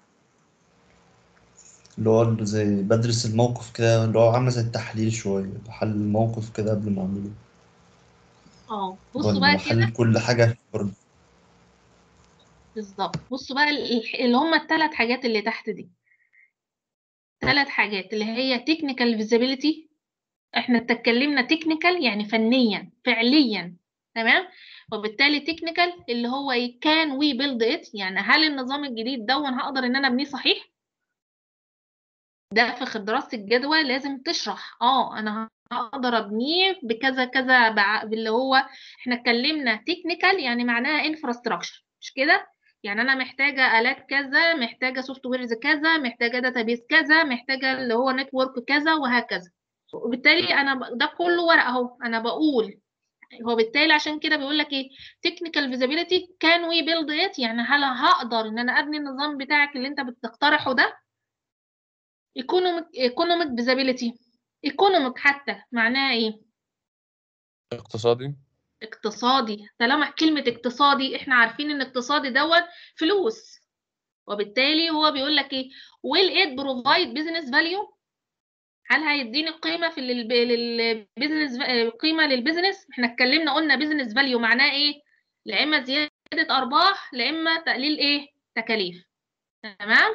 اللي هو زي بدرس الموقف كده، اللي هو عامل زي التحليل شوية، بحلل الموقف كده قبل ما أعمله، اه اللي هو بصوا إن بقى كده. بحلل كل حاجة برضه. بالظبط. بصوا بقى اللي هم الثلاث حاجات اللي تحت دي، ثلاث حاجات اللي هي تكنيكال فيزابيليتي. احنا اتكلمنا تكنيكال يعني فنيا فعليا. تمام؟ وبالتالي تكنيكال اللي هو ايه؟ كان وي بيلد ات، يعني هل النظام الجديد ده هقدر ان انا ابنيه صحيح؟ ده في دراسة الجدوى لازم تشرح اه انا هقدر ابنيه بكذا كذا بع... اللي هو احنا اتكلمنا تكنيكال يعني معناها انفراستراكشر، مش كده؟ يعني انا محتاجه الات كذا، محتاجه سوفت ويرز كذا، محتاجه داتابيس كذا، محتاجه اللي هو نتورك كذا وهكذا. وبالتالي انا ب... ده كله ورق اهو انا بقول. هو بالتالي عشان كده بيقول لك ايه؟ تكنيكال فيزابيليتي كان وي بيلد ات، يعني هل هقدر ان انا ابني النظام بتاعك اللي انت بتقترحه ده؟ ايكونوميك ايكونوميك فيزابيليتي. ايكونوميك حتى معناها ايه؟ اقتصادي. اقتصادي. طالما كلمة اقتصادي احنا عارفين ان اقتصادي دوت فلوس. وبالتالي هو بيقول لك ايه؟ will it provide business value؟ هل هيديني قيمة في للبيزنس، قيمة للبيزنس؟ احنا اتكلمنا قلنا بيزنس فاليو معناه ايه؟ لا اما زيادة ارباح لا اما تقليل ايه؟ تكاليف. تمام؟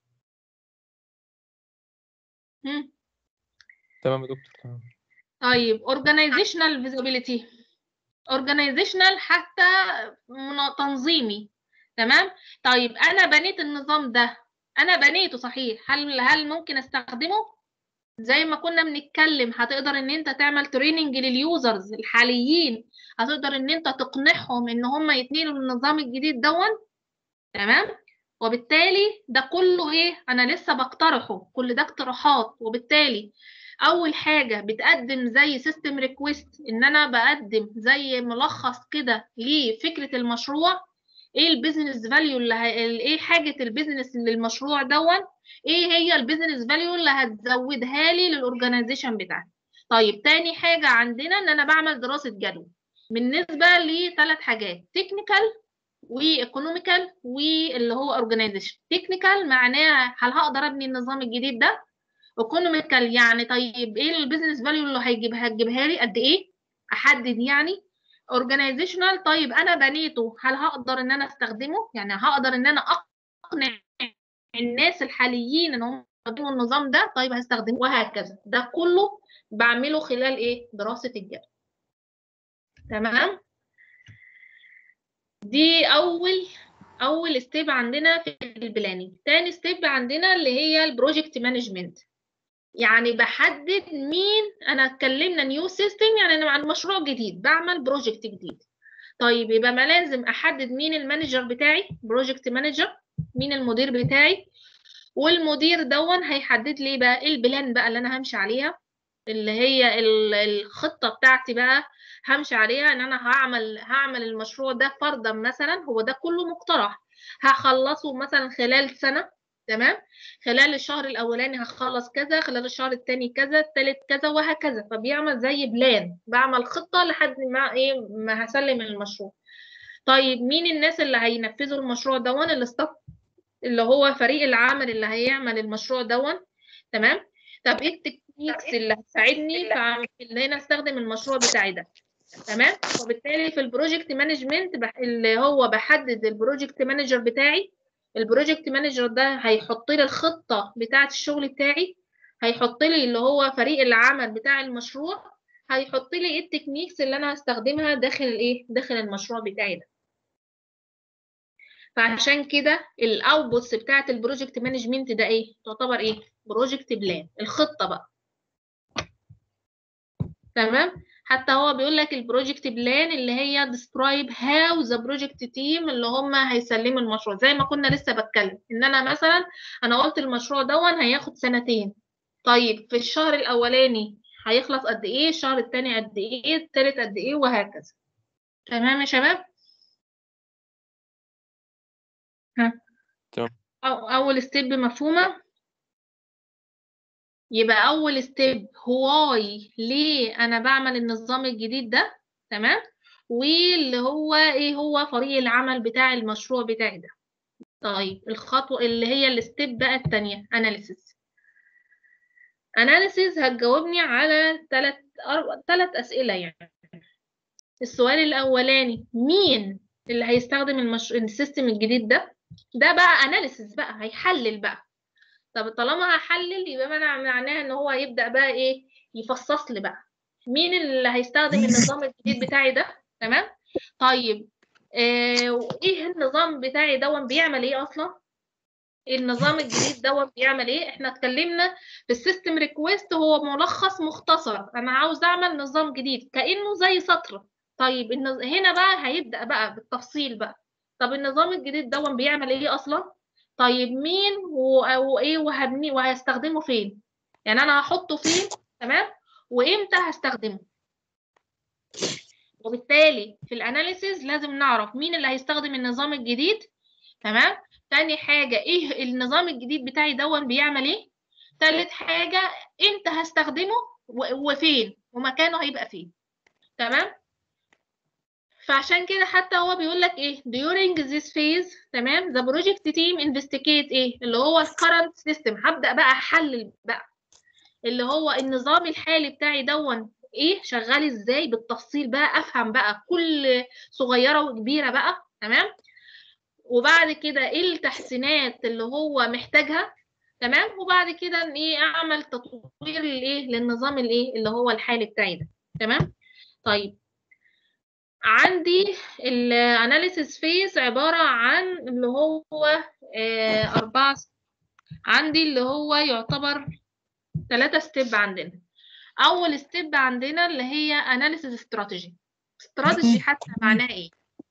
هم. تمام يا دكتور. تمام. طيب organizational visibility. organizational حتى تنظيمي. تمام؟ طيب انا بنيت النظام ده، انا بنيته صحيح، هل هل ممكن استخدمه؟ زي ما كنا بنتكلم هتقدر ان انت تعمل تريننج لليوزرز الحاليين، هتقدر ان انت تقنعهم ان هم يتنقلوا للنظام الجديد دون. تمام. وبالتالي ده كله ايه، انا لسه بقترحه، كل ده اقتراحات. وبالتالي اول حاجه بتقدم زي سيستم ريكويست، ان انا بقدم زي ملخص كده لفكره المشروع، ايه البيزنس فاليو اللي ه... ايه حاجه البيزنس للمشروع دون، ايه هي البيزنس فاليو اللي هتزودها لي للاورجانيزيشن بتاعي. طيب تاني حاجه عندنا ان انا بعمل دراسه جدوى بالنسبه لثلاث حاجات، تكنيكال وايكونوميكال واللي هو اورجانيزيشن. تكنيكال معناها هل هقدر ابني النظام الجديد ده، ايكونوميكال يعني طيب ايه البيزنس فاليو اللي هيجيبها هتجيبها لي قد ايه، احدد يعني. اورجانيزيشنال طيب انا بنيته هل هقدر ان انا استخدمه، يعني هقدر ان انا اقنع الناس الحاليين ان هم يستخدموا النظام ده، طيب هستخدمه، وهكذا. ده كله بعمله خلال ايه، دراسة الجدوى. تمام. دي اول اول ستيب عندنا في البلاننج. تاني ستيب عندنا اللي هي البروجكت مانجمنت، يعني بحدد مين، انا اتكلمنا نيو سيستم يعني انا عن مشروع جديد بعمل بروجكت جديد. طيب يبقى ما لازم احدد مين المانجر بتاعي، بروجكت مانجر، مين المدير بتاعي، والمدير دون هيحدد لي بقى البلان بقى اللي انا همشي عليها، اللي هي الخطة بتاعتي بقى همشي عليها، ان انا هعمل هعمل المشروع ده فرضا مثلا هو ده كله مقترح، هخلصه مثلا خلال سنة. تمام. خلال الشهر الاولاني هخلص كذا، خلال الشهر الثاني كذا، الثالث كذا، وهكذا. فبيعمل زي بلان، بعمل خطة لحد ما ايه ما هسلم المشروع. طيب مين الناس اللي هينفذوا المشروع دون، الاستاف اللي هو فريق العمل اللي هيعمل المشروع دون. تمام. طب ايه التكنيكس اللي هتساعدني في ان انا استخدم المشروع بتاعي ده. تمام. وبالتالي في البروجكت مانجمنت بح... اللي هو بحدد البروجكت مانجر بتاعي. البروجكت مانجر ده هيحط لي الخطة بتاعة الشغل بتاعي، هيحط لي اللي هو فريق العمل بتاع المشروع، هيحط لي ايه التكنيكس اللي انا هستخدمها داخل الايه داخل المشروع بتاعي ده. فعشان كده الاوتبوتس بتاعه البروجكت مانجمنت ده ايه، تعتبر ايه، بروجكت بلان، الخطه بقى. تمام. حتى هو بيقول لك البروجكت بلان اللي هي describe how the project team اللي هم هيسلموا المشروع، زي ما كنا لسه بتكلم ان انا مثلا انا قلت المشروع دون هياخد سنتين. طيب في الشهر الاولاني هيخلص قد ايه، الشهر الثاني قد ايه، الثالث قد ايه، وهكذا. تمام يا شباب. ها. تمام. أو اول ستيب مفهومه. يبقى اول ستيب هواي ليه انا بعمل النظام الجديد ده. تمام. واللي هو ايه هو فريق العمل بتاع المشروع بتاعي ده. طيب الخطوه اللي هي الستيب بقى الثانيه اناليسيس. اناليسيس هتجاوبني على ثلاث ثلاث اسئله يعني. السؤال الاولاني مين اللي هيستخدم المش... السيستم الجديد ده. ده بقى اناليسيس بقى هيحلل بقى. طب طالما هحلل يبقى انا معناها ان هو هيبدأ بقى ايه يفصص لي بقى مين اللي هيستخدم النظام الجديد بتاعي ده. تمام. طيب آه ايه النظام بتاعي دون بيعمل ايه اصلا، النظام الجديد دون بيعمل ايه. احنا اتكلمنا في السيستم ريكويست هو ملخص مختصر، انا عاوز اعمل نظام جديد كأنه زي سطر. طيب النظ... هنا بقى هيبدأ بقى بالتفصيل بقى. طب النظام الجديد دون بيعمل ايه اصلا، طيب مين وايه وهبني وهستخدمه فين، يعني انا هحطه فين. تمام. وامتى هستخدمه. وبالتالي في الاناليسيز لازم نعرف مين اللي هيستخدم النظام الجديد. تمام. تاني حاجة ايه النظام الجديد بتاعي دون بيعمل ايه. تالت حاجة امتى هستخدمه وفين ومكانه هيبقى فين. تمام. فعشان كده حتى هو بيقول لك ايه during this phase. تمام. the project team investigate ايه اللي هو ال current system. هبدأ بقى احلل بقى اللي هو النظام الحالي بتاعي دون ايه شغال ازاي بالتفصيل بقى، افهم بقى كل صغيرة وكبيرة بقى. تمام. وبعد كده ايه التحسينات اللي هو محتاجها. تمام. وبعد كده ايه اعمل تطوير الايه للنظام الايه اللي هو الحالي بتاعي ده. تمام. طيب عندي الاناليسيس فيز عبارة عن اللي هو آه أربعة. عندي اللي هو يعتبر ثلاثة ستيب عندنا. اول ستيب عندنا اللي هي اناليسيس استراتيجي. استراتيجي حتى معناها ايه؟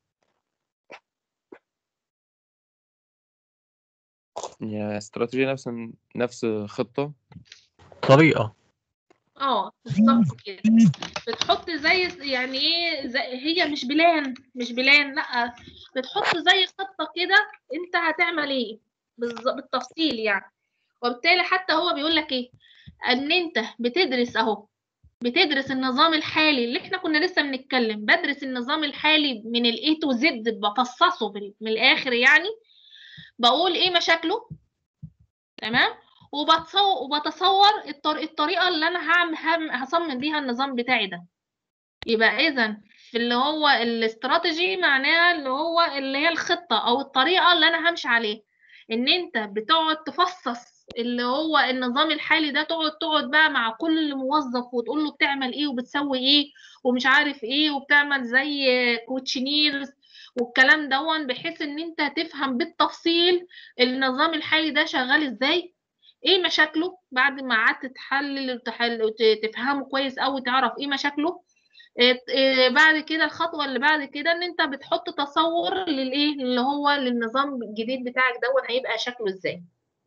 يعني استراتيجية نفس نفس خطة. طريقة. اه بالظبط كده. بتحط زي يعني ايه، زي هي مش بلان مش بلان لا، بتحط زي خطة كده انت هتعمل ايه بالظبط بالتفصيل يعني. وبالتالي حتى هو بيقول لك ايه، ان انت بتدرس اهو، بتدرس النظام الحالي اللي احنا كنا لسه بنتكلم، بدرس النظام الحالي من الاي تو زد، بفصصه بال- من الاخر يعني، بقول ايه مشاكله، تمام، وبتصور وبتصور الطر- الطريقة اللي انا هعمل هم- هصمم بيها النظام بتاعي ده. يبقى اذا في اللي هو الاستراتيجي معناها اللي هو اللي هي الخطة او الطريقة اللي انا همشي عليها. ان انت بتقعد تفصص اللي هو النظام الحالي ده، تقعد تقعد بقى مع كل موظف وتقول له بتعمل ايه وبتسوي ايه ومش عارف ايه، وبتعمل زي كوتشنيرز والكلام دون، بحيث ان انت تفهم بالتفصيل النظام الحالي ده شغال ازاي، ايه مشاكله. بعد ما قعدت تحلل وتحل وتفهمه كويس قوي، تعرف ايه مشاكله. إيه- إيه بعد كده الخطوة اللي بعد كده ان انت بتحط تصور للايه اللي هو للنظام الجديد بتاعك ده هيبقى شكله ازاي.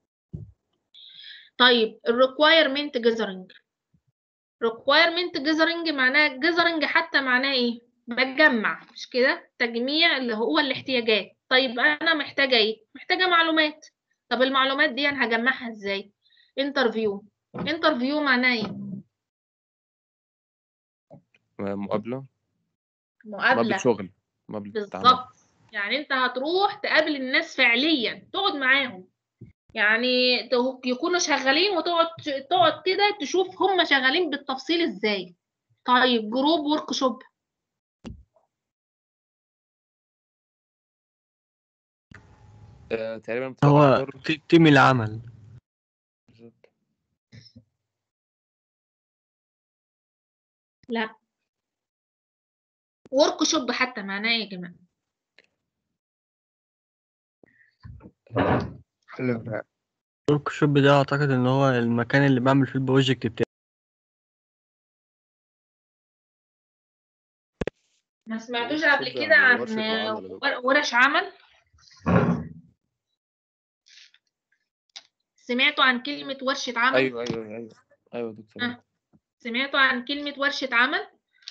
طيب الريكوايرمنت جذرنج. ريكوايرمنت جذرنج معناه جذرنج حتى معناه ايه، بجمع، مش كده، تجميع اللي هو الاحتياجات. طيب انا محتاجة ايه، محتاجة معلومات. طب المعلومات دي انا هجمعها ازاي؟ انترفيو. انترفيو معناه ايه؟ مقابلة. مقابلة مقابلة. شغل. مقابلة عمل. بالظبط. يعني انت هتروح تقابل الناس فعليا، تقعد معاهم، يعني ت- يكونوا شغالين، وتقعد تقعد كده تشوف هم شغالين بالتفصيل ازاي. طيب جروب ورك شوب. آه، تقريبا هو بتحضر. ت- تيم العمل. لا، ورك شوب حتى معناه ايه يا جماعه؟ الورك شوب ده اعتقد ان هو المكان اللي بعمل فيه البروجكت بتاعي. ما سمعتوش ورك قبل شوب كده يعني عن ورشة عمل يا دكتور. ور- ورش عمل؟ سمعتوا عن كلمة ورشة عمل؟ ايوه ايوه ايوه ايوه يا دكتور. ها، سمعتوا عن كلمة ورشة عمل؟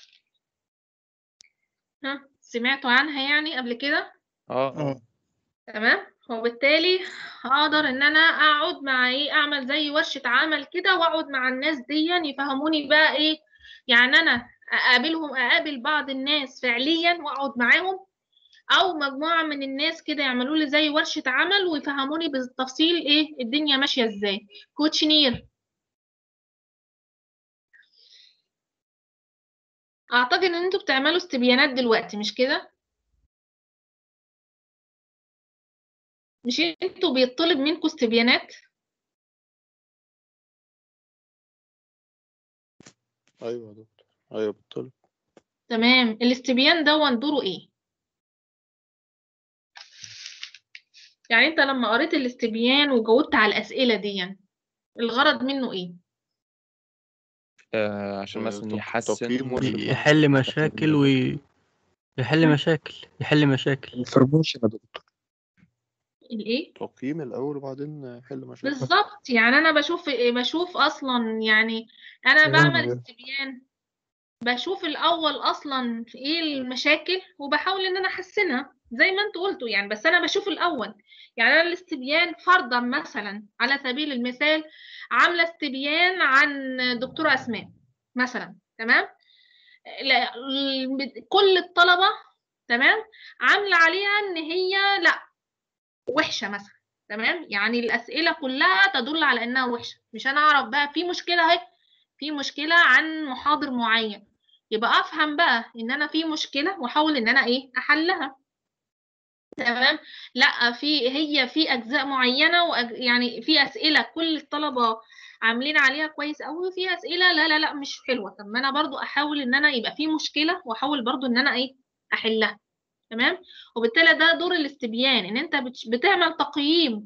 ها، سمعتوا عنها يعني قبل كده؟ اه اه. تمام. وبالتالي هقدر ان انا اقعد مع ايه، اعمل زي ورشة عمل كده، واقعد مع الناس دي يفهموني بقى ايه، يعني انا اقابلهم، اقابل بعض الناس فعليا واقعد معاهم، او مجموعة من الناس كده يعملوا لي زي ورشة عمل ويفهموني بالتفصيل ايه الدنيا ماشية ازاي. كوتشنير. اعتقد ان انتوا بتعملوا استبيانات دلوقتي، مش كده؟ مش انتوا بيطلب منكم استبيانات؟ ايوه يا دكتور، ايوه بالطلب. تمام. الاستبيان ده دوره ايه؟ يعني انت لما قريت الاستبيان وجاوبت على الاسئله دي، الغرض منه ايه؟ آه، عشان آه، مثلا تق- يحسن. تقييم ورشة عمل. يحل مشاكل ويحل مشاكل يحل مشاكل انفورميشن يا دكتور. الايه؟ تقييم الاول وبعدين حل مشاكل. بالظبط. يعني انا بشوف بشوف اصلا، يعني انا بعمل استبيان، بشوف الاول اصلا في ايه المشاكل وبحاول ان انا احسنها زي ما انتوا قلتوا يعني، بس انا بشوف الاول. يعني انا الاستبيان فرضا مثلا على سبيل المثال عامله استبيان عن دكتوره اسماء مثلا، تمام، لا- كل الطلبه تمام عامله عليها ان هي لا وحشه مثلا، تمام، يعني الاسئله كلها تدل على انها وحشه. مش انا اعرف بقى في مشكله اهي، في مشكله عن محاضر معين، يبقى افهم بقى ان انا في مشكله واحاول ان انا ايه احلها، تمام. لا، في هي في اجزاء معينه وأج... يعني في اسئله كل الطلبه عاملين عليها كويس قوي، وفي اسئله لا لا لا مش حلوه. طب ما انا برضو احاول ان انا يبقى في مشكله واحاول برضو ان انا ايه احلها، تمام. وبالتالي ده دور الاستبيان، ان انت بت- بتعمل تقييم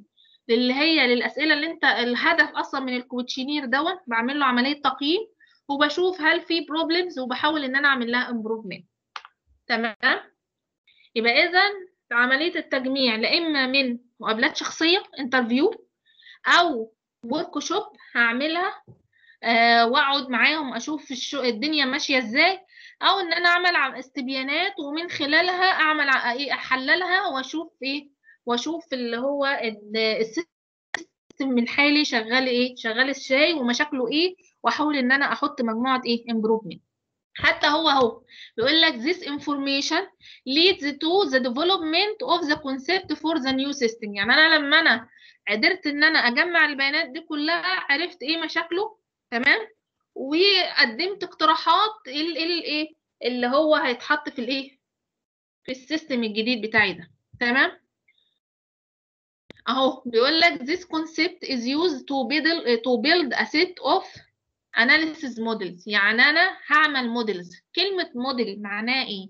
اللي هي للأسئلة اللي انت الهدف اصلا من الكوتشينير دوت، بعمل له عملية تقييم وبشوف هل في بروبلمز وبحاول ان انا اعمل لها امبروفمنت. تمام. يبقى اذا عملية التجميع لا اما من مقابلات شخصية انترفيو، او ورك شوب هعملها آه واقعد معاهم اشوف الشو الدنيا ماشية ازاي، او ان انا اعمل عم- استبيانات ومن خلالها اعمل ع- ايه احللها واشوف ايه واشوف اللي هو ال- السيستم الحالي شغال ايه شغال ازاي ومشاكله ايه، واحاول ان انا احط مجموعة ايه امبروفمنت. حتى هو اهو بيقول لك this information leads to the development of the concept for the new system. يعني انا لما انا قدرت ان انا اجمع البيانات دي كلها عرفت ايه مشاكله. تمام. وقدمت اقتراحات ال ال ايه اللي هو هيتحط في الايه في السيستم الجديد بتاعي ده. تمام. اهو بيقول لك this concept is used to build to build a set of analysis models. يعني انا هعمل موديلز. كلمة موديل معناه ايه؟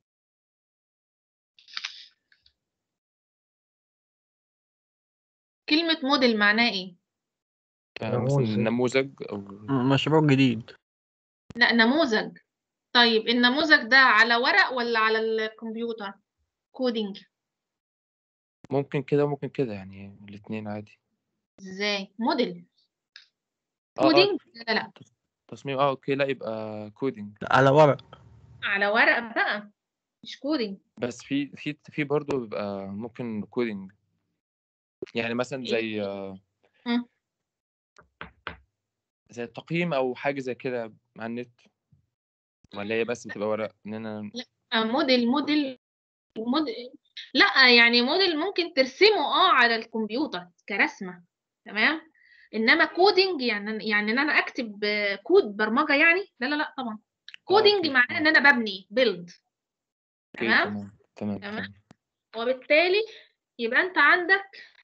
كلمة موديل معناه ايه؟ يعني مثلا نموذج. نموذج أو م- مشروع جديد. لا نموذج. طيب النموذج ده على ورق ولا على الكمبيوتر؟ كودينج. ممكن كده وممكن كده، يعني الاتنين عادي. ازاي؟ موديل اه اه كودينج؟ لا لا تصميم اه اوكي، لا يبقى كودينج. على ورق. على ورق بقى مش كودينج. بس في في في برضه بيبقى ممكن كودينج، يعني مثلا زي مم. زي التقييم او حاجه زي كده على النت، ولا هي بس بتبقى ورق ان انا لا موديل موديل موديل لا يعني موديل ممكن ترسمه اه على الكمبيوتر كرسمة. تمام. انما كودينج يعني يعني ان انا اكتب آه، كود برمجة يعني لا لا لا طبعا. اه كودينج اوكي معناه تمام ان انا ببني بيلد. اوكي تمام. تمام تمام تمام. تمام وبالتالي يبقى انت عندك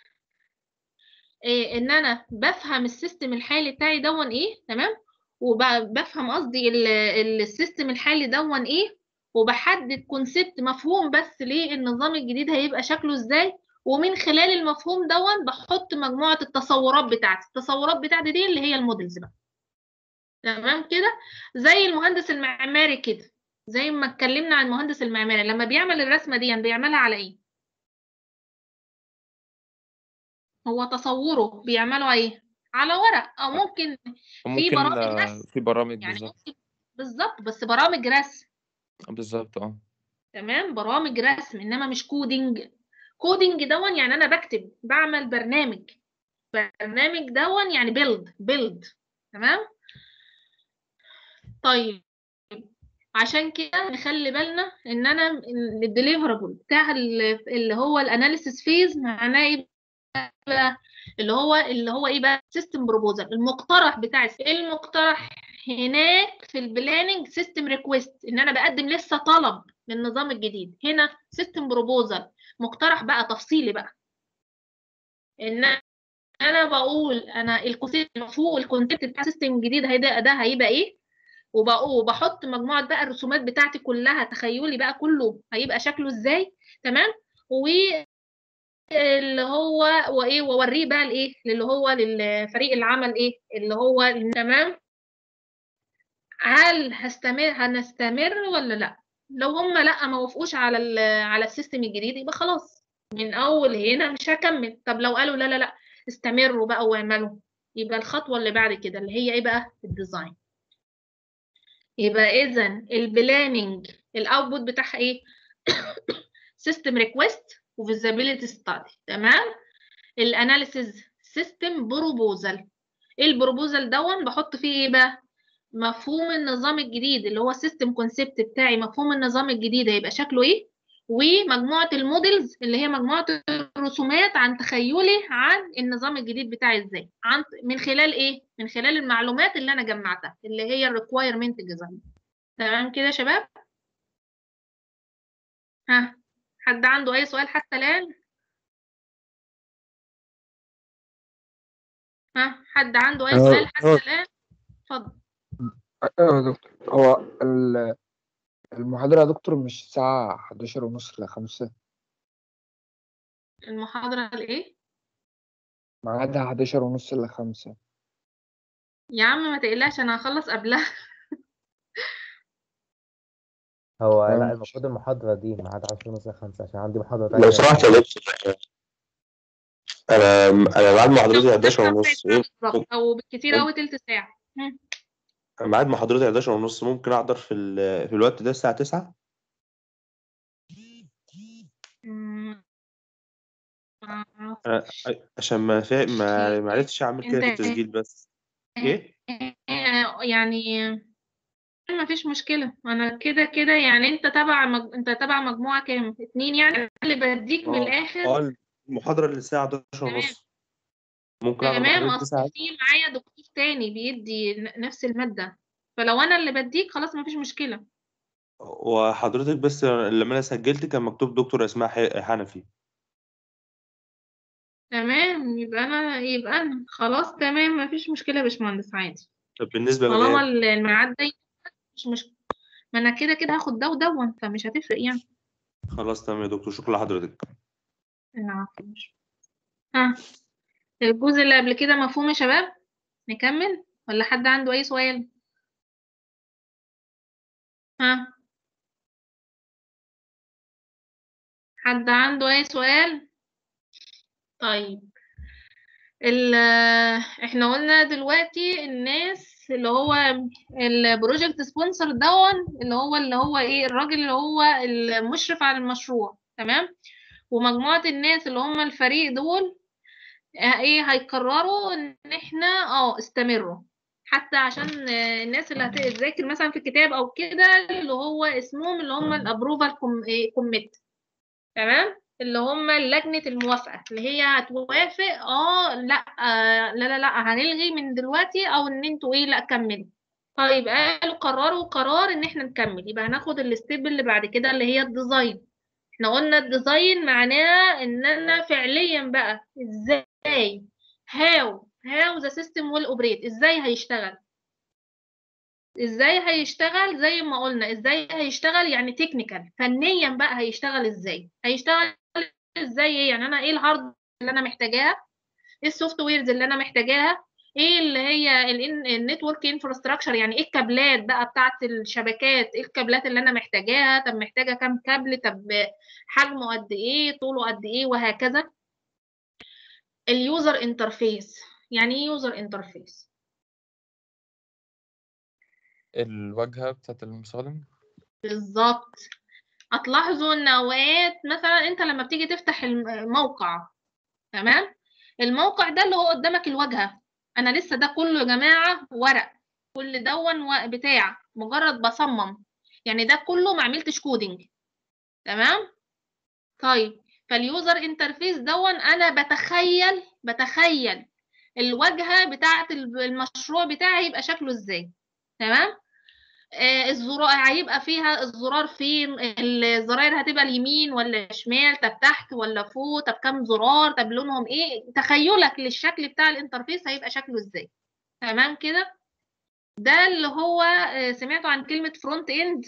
إيه ان انا بفهم السيستم الحالي بتاعي دون ايه. تمام. وبفهم قصدي ال- ال- السيستم الحالي دون ايه، وبحدد كونسبت مفهوم بس ليه النظام الجديد هيبقى شكله ازاي، ومن خلال المفهوم دون بحط مجموعة التصورات بتاعتي. التصورات بتاعتي دي اللي هي المودلز بقى. تمام كده. زي المهندس المعماري كده، زي ما اتكلمنا عن المهندس المعماري لما بيعمل الرسمة دي بيعملها على ايه؟ هو تصوره بيعمله ايه؟ على ورق او ممكن في وممكن برامج آه، رسم. في برامج يعني بالظبط. ممكن بالظبط بس برامج رسم. بالظبط اه تمام. برامج رسم انما مش كودينج. كودينج دون يعني انا بكتب بعمل برنامج. برنامج دون يعني بيلد بيلد. تمام. طيب عشان كده نخلي بالنا ان انا الديليفرابل بتاع ال- اللي هو الاناليسيس فيز معناه ايه بقى؟ اللي هو اللي هو ايه بقى سيستم بروبوزال. المقترح بتاع الس- المقترح هناك في البلاننج سيستم ريكويست ان انا بقدم لسه طلب للنظام الجديد. هنا سيستم بروبوزال مقترح بقى تفصيلي بقى ان انا بقول انا الكونسيبت المفهوم الكونسيبت بتاع السيستم الجديد هيدا ده هيبقى ايه، وبقى- وبحط مجموعة بقى الرسومات بتاعتي كلها تخيلي بقى كله هيبقى شكله ازاي. تمام. واللي هو وايه واوريه بقى لايه اللي هو للفريق العمل ايه اللي هو. تمام. هل هستمر هنستمر ولا لا؟ لو هم لا ما وافقوش على ال على السيستم الجديد يبقى خلاص من اول هنا مش هكمل. طب لو قالوا لا لا لا استمروا بقى واعملوا، يبقى الخطوة اللي بعد كده اللي هي ايه بقى الديزاين. يبقى اذا البلاننج الاوتبوت بتاعها ايه؟ سيستم ريكويست وفيزابيليتي ستادي. تمام. الاناليسيز سيستم بروبوزال. ايه البروبوزال دون بحط فيه ايه بقى؟ مفهوم النظام الجديد اللي هو السيستم كونسبت بتاعي. مفهوم النظام الجديد هيبقى شكله ايه، ومجموعة المودلز اللي هي مجموعة الرسومات عن تخيلي عن النظام الجديد بتاعي ازاي عن من خلال ايه من خلال المعلومات اللي انا جمعتها اللي هي الريكوايرمنت ديزاين. تمام كده يا شباب. ها حد عنده اي سؤال حتى الان؟ ها حد عنده اي سؤال حتى الان؟ اتفضل. ايوه يا دكتور، هو ال- المحاضرة يا دكتور مش الساعة حداشر ونص لخمسة؟ المحاضرة الايه؟ ميعادها حداشر ونص إلا خمسة. يا عم ما تقلقش انا هخلص قبلها. هو لا، تمام. المفروض المحاضرة دي ميعاد عشرة ونص لخمسة عشان عندي محاضرة لو تانية. سمحت يا دكتور، انا انا ميعاد محاضرتي ده حداشر ربع ونص. ساعة بالظبط او بالكتير قوي تلت ساعة. هم. ميعاد محاضرتي حداشر ونص، ممكن احضر في ال... في الوقت ده الساعة تسعة. مم. أنا- عشان ما فا... ما ما عرفتش اعمل كده انت تسجيل بس. ايه؟ يعني ما فيش مشكلة، انا كده كده يعني انت تبع مج... انت تبع مجموعة كام؟ اتنين يعني. أنا اللي بديك من اه الاخر. اه المحاضرة اللي الساعة حداشر تمام ونص، ممكن احضر تمام، محاضرة اصل تسعة. في معايا دكتور تاني بيدي ن- نفس المادة، فلو انا اللي بديك خلاص ما فيش مشكلة. وحضرتك بس لما انا سجلت كان مكتوب دكتور اسماء ح- حنفي. تمام، يبقى انا يبقى انا خلاص تمام، ما فيش مشكلة يا باشمهندس عادي. طب بالنسبة طالما للغياب؟ الميعاد ده مش مشكلة، ما انا كده كده هاخد ده ودون، فمش هتفرق يعني. خلاص تمام يا دكتور، شكرا لحضرتك. العفو. ها، الجزء اللي قبل كده مفهوم يا شباب؟ نكمل ولا حد عنده اي سؤال؟ ها، حد عنده اي سؤال؟ طيب ال احنا قلنا دلوقتي الناس اللي هو البروجكت سبونسر دون، اللي هو اللي هو ايه، الراجل اللي هو المشرف على المشروع، تمام. ومجموعة الناس اللي هم الفريق دول آه، ايه هيقرروا ان احنا اه استمروا، حتى عشان آه، الناس اللي هتذاكر مثلا في الكتاب او كده، اللي هو اسمهم اللي هم الابروفال كوميت، تمام، اللي هم لجنة الموافقة، اللي هي هتوافق اه لا آه لا لا لا هنلغي من دلوقتي، او ان انتوا ايه لا كملوا. طيب قالوا قرروا قرار ان احنا نكمل، يبقى هناخد الستيب اللي بعد كده اللي هي الديزاين. احنا قلنا الديزاين معناه ان انا فعليا بقى ازاي how how the system will operate، ازاي هيشتغل، ازاي هيشتغل زي ما قلنا، ازاي هيشتغل يعني تكنيكال، فنيا بقى هيشتغل ازاي، هيشتغل ازاي ايه يعني، انا ايه الهارد اللي انا محتاجاها، ايه السوفت ويرز اللي انا محتاجاها، ايه اللي هي النتورك انفراستراكشر، يعني ايه الكابلات بقى بتاعت الشبكات، ايه الكابلات اللي انا محتاجاها، طب محتاجه كام كابل، طب حجمه قد ايه، طوله قد ايه، وهكذا. اليوزر انترفيس، يعني ايه يوزر انترفيس؟ الواجهة بتاعت المستخدم. بالظبط. هتلاحظوا ان اوقات مثلا انت لما بتيجي تفتح الموقع، تمام، الموقع ده اللي هو قدامك الواجهة، انا لسه ده كله يا جماعة ورق، كل دون و- بتاع مجرد بصمم، يعني ده كله ما عملتش كودينج، تمام. طيب فاليوزر انترفيس دون انا بتخيل بتخيل الواجهة بتاعة المشروع بتاعي هيبقى شكله ازاي، تمام. آه، الزرار هيبقى فيها الزرار فين، الزراير هتبقى اليمين ولا شمال، طب تحت ولا فوق، طب كام زرار، طب لونهم ايه، تخيلك للشكل بتاع الانترفيس هيبقى شكله ازاي، تمام كده. ده اللي هو آه، سمعتوا عن كلمة فرونت اند؟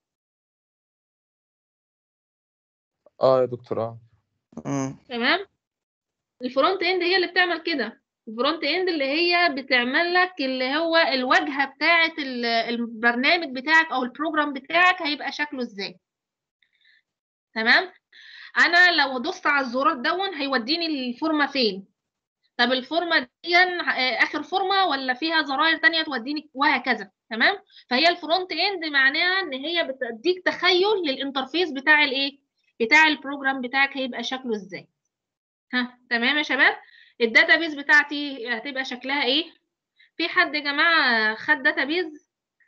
اه يا دكتور اه. اه تمام. الفرونت اند هي اللي بتعمل كده، الفرونت اند اللي هي بتعمل لك اللي هو الواجهة بتاعة ال- البرنامج بتاعك او البروجرام بتاعك هيبقى شكله ازاي، تمام. انا لو دوست على الزرار دون هيوديني الفورمه فين، طب الفورمه دي آه، اخر فورمه ولا فيها زراير تانية توديني، وهكذا، تمام. فهي الفرونت اند معناها ان هي بتديك تخيل للانترفيس بتاع الايه، بتاع البروجرام بتاعك هيبقى شكله ازاي. ها تمام يا شباب. الداتابيز بتاعتي هتبقى شكلها ايه؟ في حد يا جماعه خد داتابيز؟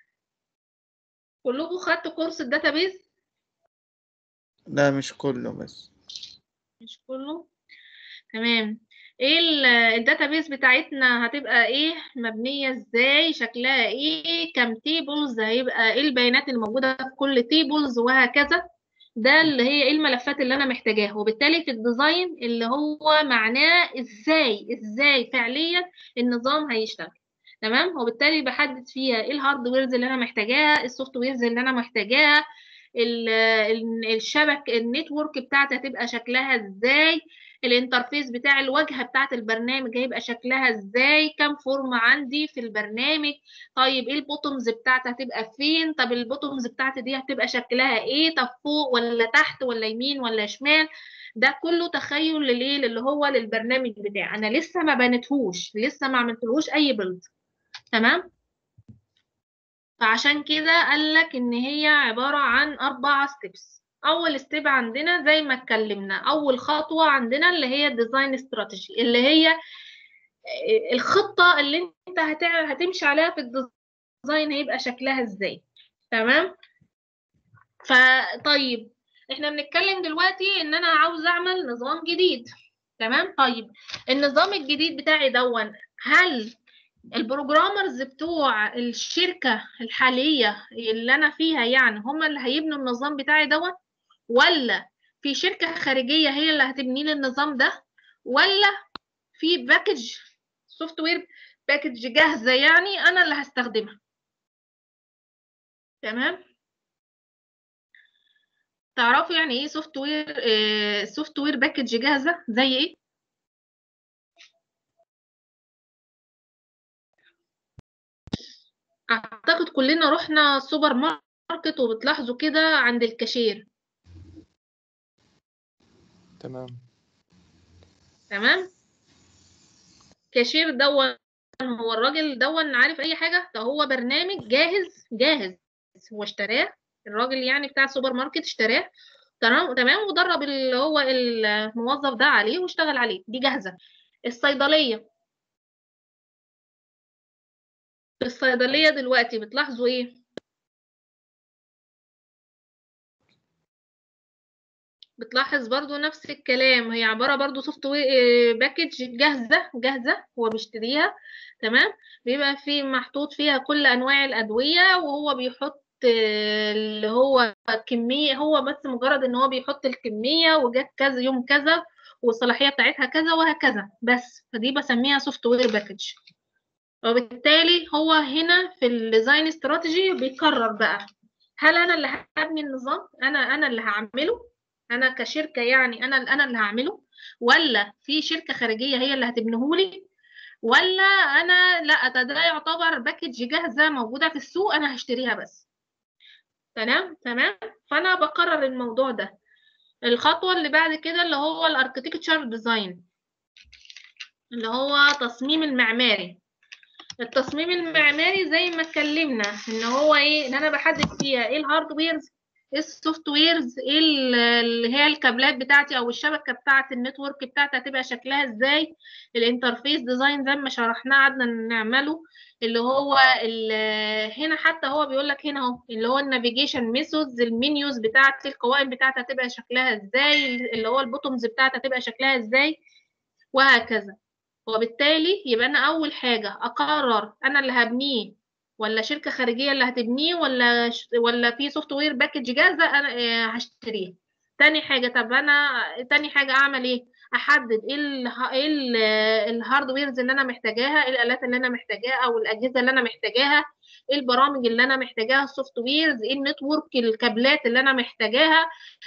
كلكم خدتوا كورس الداتابيز؟ لا مش كله بس. مش كله، تمام. ايه الداتابيس بتاعتنا هتبقى ايه، مبنية ازاي، شكلها ايه، كم تيبلز هيبقى، ايه البيانات الموجودة في كل تيبلز، وهكذا. ده اللي هي ايه الملفات اللي انا محتاجاها، وبالتالي في الديزاين اللي هو معناه ازاي ازاي فعليا النظام هيشتغل، تمام. وبالتالي بحدد فيها ايه الهاردويرز اللي انا محتاجاها، السوفت ويرز اللي انا محتاجاها، ال- ال- الشبك النتورك بتاعتي هتبقى شكلها ازاي، الانترفيس بتاع الواجهه بتاعه البرنامج هيبقى شكلها ازاي، كام فورم عندي في البرنامج، طيب ايه البوتومز بتاعتي هتبقى فين، طب البوتومز بتاعتي دي هتبقى شكلها ايه، طب فوق ولا تحت ولا يمين ولا شمال. ده كله تخيل لليه اللي هو للبرنامج بتاعي، انا لسه ما بنتهوش، لسه ما عملتلهوش اي بيلد. تمام. فعشان كده قال لك ان هي عباره عن اربع ستيبس. اول ستيب عندنا زي ما اتكلمنا، اول خطوه عندنا اللي هي الديزاين استراتيجي، اللي هي الخطه اللي انت هتمشي عليها في الديزاين هيبقى شكلها ازاي. تمام. فطيب احنا بنتكلم دلوقتي ان انا عاوز اعمل نظام جديد. تمام. طيب النظام الجديد بتاعي دون، هل البروجرامرز بتوع الشركة الحالية اللي أنا فيها يعني هم اللي هيبنوا النظام بتاعي دوت، ولا في شركة خارجية هي اللي هتبني لي النظام ده، ولا في باكج سوفت وير باكج جاهزة يعني أنا اللي هستخدمها. تمام. تعرفوا يعني إيه سوفت وير سوفت وير باكج جاهزة زي إيه؟ أعتقد كلنا رحنا سوبر ماركت وبتلاحظوا كده عند الكاشير. تمام. تمام. كاشير دون هو الراجل دون عارف اي حاجه، ده هو برنامج جاهز جاهز هو اشتراه، الراجل يعني بتاع السوبر ماركت اشتراه. تمام تمام ودرب اللي هو الموظف ده عليه واشتغل عليه، دي جاهزه. الصيدليه الصيدليه دلوقتي بتلاحظوا ايه؟ بتلاحظ برضو نفس الكلام، هي عبارة برضو سوفت وير باكج جاهزة جاهزة هو بيشتريها. تمام. بيبقى فيه محطوط فيها كل أنواع الأدوية، وهو بيحط اللي هو كمية، هو بس مجرد إن هو بيحط الكمية وجات كذا يوم كذا والصلاحية بتاعتها كذا وهكذا بس، فدي بسميها سوفت وير باكج. وبالتالي هو هنا في الديزاين استراتيجي بيقرر بقى، هل أنا اللي هبني النظام، أنا أنا اللي هعمله انا كشركه يعني انا انا اللي هعمله، ولا في شركه خارجيه هي اللي هتبنيهولي، ولا انا لا ده, ده يعتبر باكج جاهزه موجوده في السوق انا هشتريها بس. تمام تمام. فانا بقرر الموضوع ده. الخطوه اللي بعد كده اللي هو الاركتكتشر ديزاين، اللي هو تصميم المعماري. التصميم المعماري زي ما اتكلمنا ان هو ايه، ان انا بحدد فيها ايه الهاردويرز، ايه السوفت ويرز، ايه اللي هي الكابلات بتاعتي او الشبكه بتاعت النتورك بتاعتي هتبقى شكلها ازاي، الانترفيس ديزاين زي ما شرحناه قعدنا نعمله، اللي هو هنا حتى هو بيقول لك هنا اهو اللي هو النافيجيشن ميثودز، المنيوز بتاعتي، القوائم بتاعتي هتبقى شكلها ازاي، اللي هو البوتومز بتاعتي هتبقى شكلها ازاي وهكذا. وبالتالي يبقى انا اول حاجه اقرر انا اللي هبنيه ولا شركه خارجيه اللي هتبنيه، ولا ش... ولا في سوفت وير باكج جاهزه انا آه، هشتريه. تاني حاجه، طب انا تاني حاجه اعمل ايه، احدد ايه ال... ايه ال... الهاردويرز اللي انا محتاجاها، ايه الالات اللي انا محتاجاها او الاجهزه اللي انا محتاجاها، ايه البرامج اللي انا محتاجاها السوفت ويرز، ايه النتورك الكابلات اللي انا محتاجاها،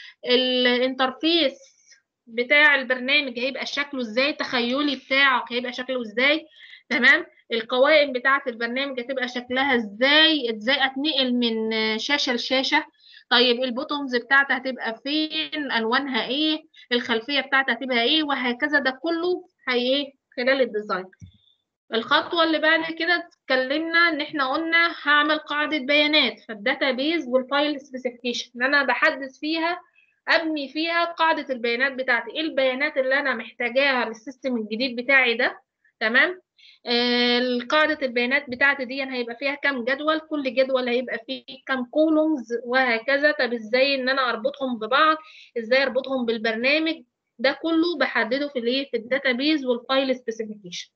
الانترفيس بتاع البرنامج هيبقى شكله ازاي، تخيلي بتاعك هيبقى شكله ازاي. تمام. القوائم بتاعه البرنامج هتبقى شكلها ازاي، ازاي اتنقل من شاشه لشاشه، طيب البوتومز بتاعتي هتبقى فين، الوانها ايه، الخلفيه بتاعتي هتبقى ايه وهكذا. ده كله هي ايه خلال الديزاين. الخطوه اللي بعد كده اتكلمنا ان احنا قلنا هعمل قاعده بيانات، فالداتابيز والفايل سبيسيفيكيشن اللي انا بحدد فيها ابني فيها قاعده البيانات بتاعتي، ايه البيانات اللي انا محتاجاها للسيستم الجديد بتاعي ده. تمام. آه قاعده البيانات بتاعتي دي هيبقى فيها كام جدول، كل جدول هيبقى فيه كام كولومز وهكذا. طب ازاي ان انا اربطهم ببعض، ازاي اربطهم بالبرنامج، ده كله بحدده في الايه في الداتابيز والفايل سبيسيفيكيشن.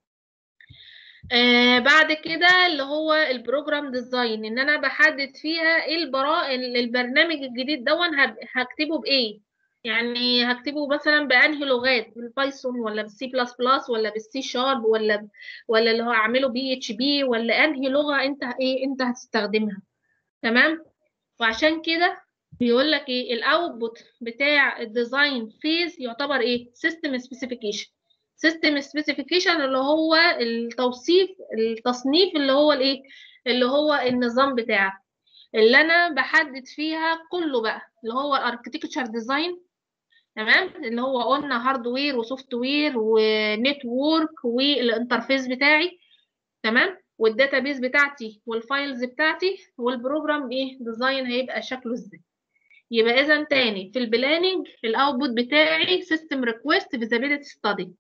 آه بعد كده اللي هو البروجرام ديزاين، ان انا بحدد فيها ايه البرا البرنامج الجديد دون هكتبه بايه، يعني هكتبه مثلا بانهي لغات، بالبايثون ولا بالسي بلس بلس ولا بالسي شارب ولا ولا اللي هو اعمله بي اتش بي، ولا انهي لغه انت ايه انت هتستخدمها. تمام. وعشان كده بيقول لك ايه الاوتبوت بتاع الديزاين فيز يعتبر ايه سيستم سبيسيفيكيشن. سيستم سبيسيفيكيشن اللي هو التوصيف التصنيف اللي هو الايه اللي هو النظام بتاعك اللي انا بحدد فيها كله بقى اللي هو الاركتكتشر ديزاين. تمام اللي هو قلنا هاردوير وسوفت وير ونتورك والانترفيس بتاعي. تمام والداتابيز بتاعتي والفايلز بتاعتي والبروجرام ايه ديزاين هيبقى شكله ازاي. يبقى اذا تاني في البلاننج الاوتبوت بتاعي سيستم ريكويست فيزابيلتي ستادي.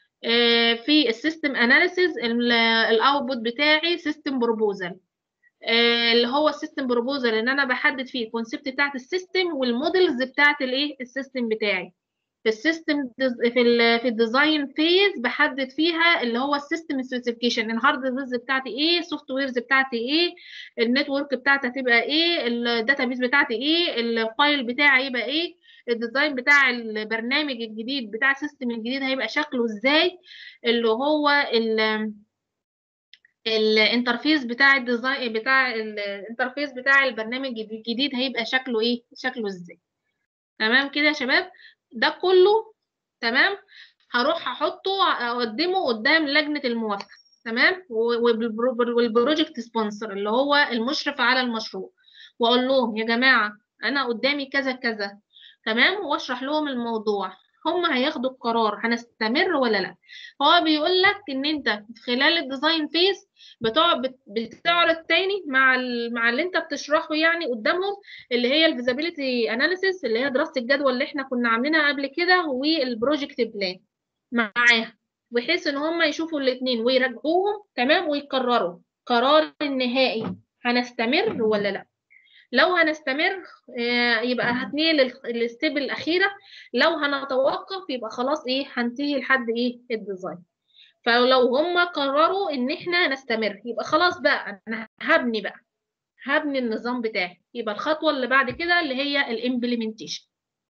في السيستم اناليسيز الاوتبوت بتاعي سيستم بروبوزال. اللي هو السيستم بروبوزال ان انا بحدد فيه الكونسيبت بتاعت السيستم والمودلز بتاعت الايه السيستم بتاعي. في السيستم في ال في الديزاين فيز بحدد فيها اللي هو السيستم سبيسيفيكيشن الهاردويرز بتاعتي ايه السوفت ويرز بتاعتي ايه النتورك بتاعتي هتبقى ايه الداتابيز بتاعتي ايه الفايل بتاعي يبقى ايه الديزاين بتاع البرنامج الجديد بتاع السيستم الجديد هيبقى شكله ازاي اللي هو ال الانترفيس بتاع الديزاين بتاع الانترفيس بتاع البرنامج الجديد هيبقى شكله ايه شكله ازاي. تمام كده يا شباب ده كله. تمام هروح احطه اقدمه قدام لجنة الموافقة. تمام والبروجكت سبونسر اللي هو المشرف على المشروع واقول لهم يا جماعة انا قدامي كذا كذا. تمام واشرح لهم الموضوع هم هياخدوا القرار هنستمر ولا لا. هو بيقول لك ان انت خلال الديزاين فيز بتقعد بتعرض تاني مع مع اللي انت بتشرحه يعني قدامهم اللي هي الفيزابيليتي اناليسيس اللي هي دراسه الجدوى اللي احنا كنا عاملينها قبل كده والبروجكت بلان معاها بحيث ان هم يشوفوا الاثنين ويراجعوهم. تمام ويقرروا قرار النهائي هنستمر ولا لا. لو هنستمر يبقى هتنقل الستيب الاخيره. لو هنتوقف يبقى خلاص ايه هنتهي لحد ايه الديزاين. فلو هم قرروا ان احنا نستمر يبقى خلاص بقى انا هبني بقى هبني النظام بتاعي. يبقى الخطوه اللي بعد كده اللي هي الامبلمنتيشن.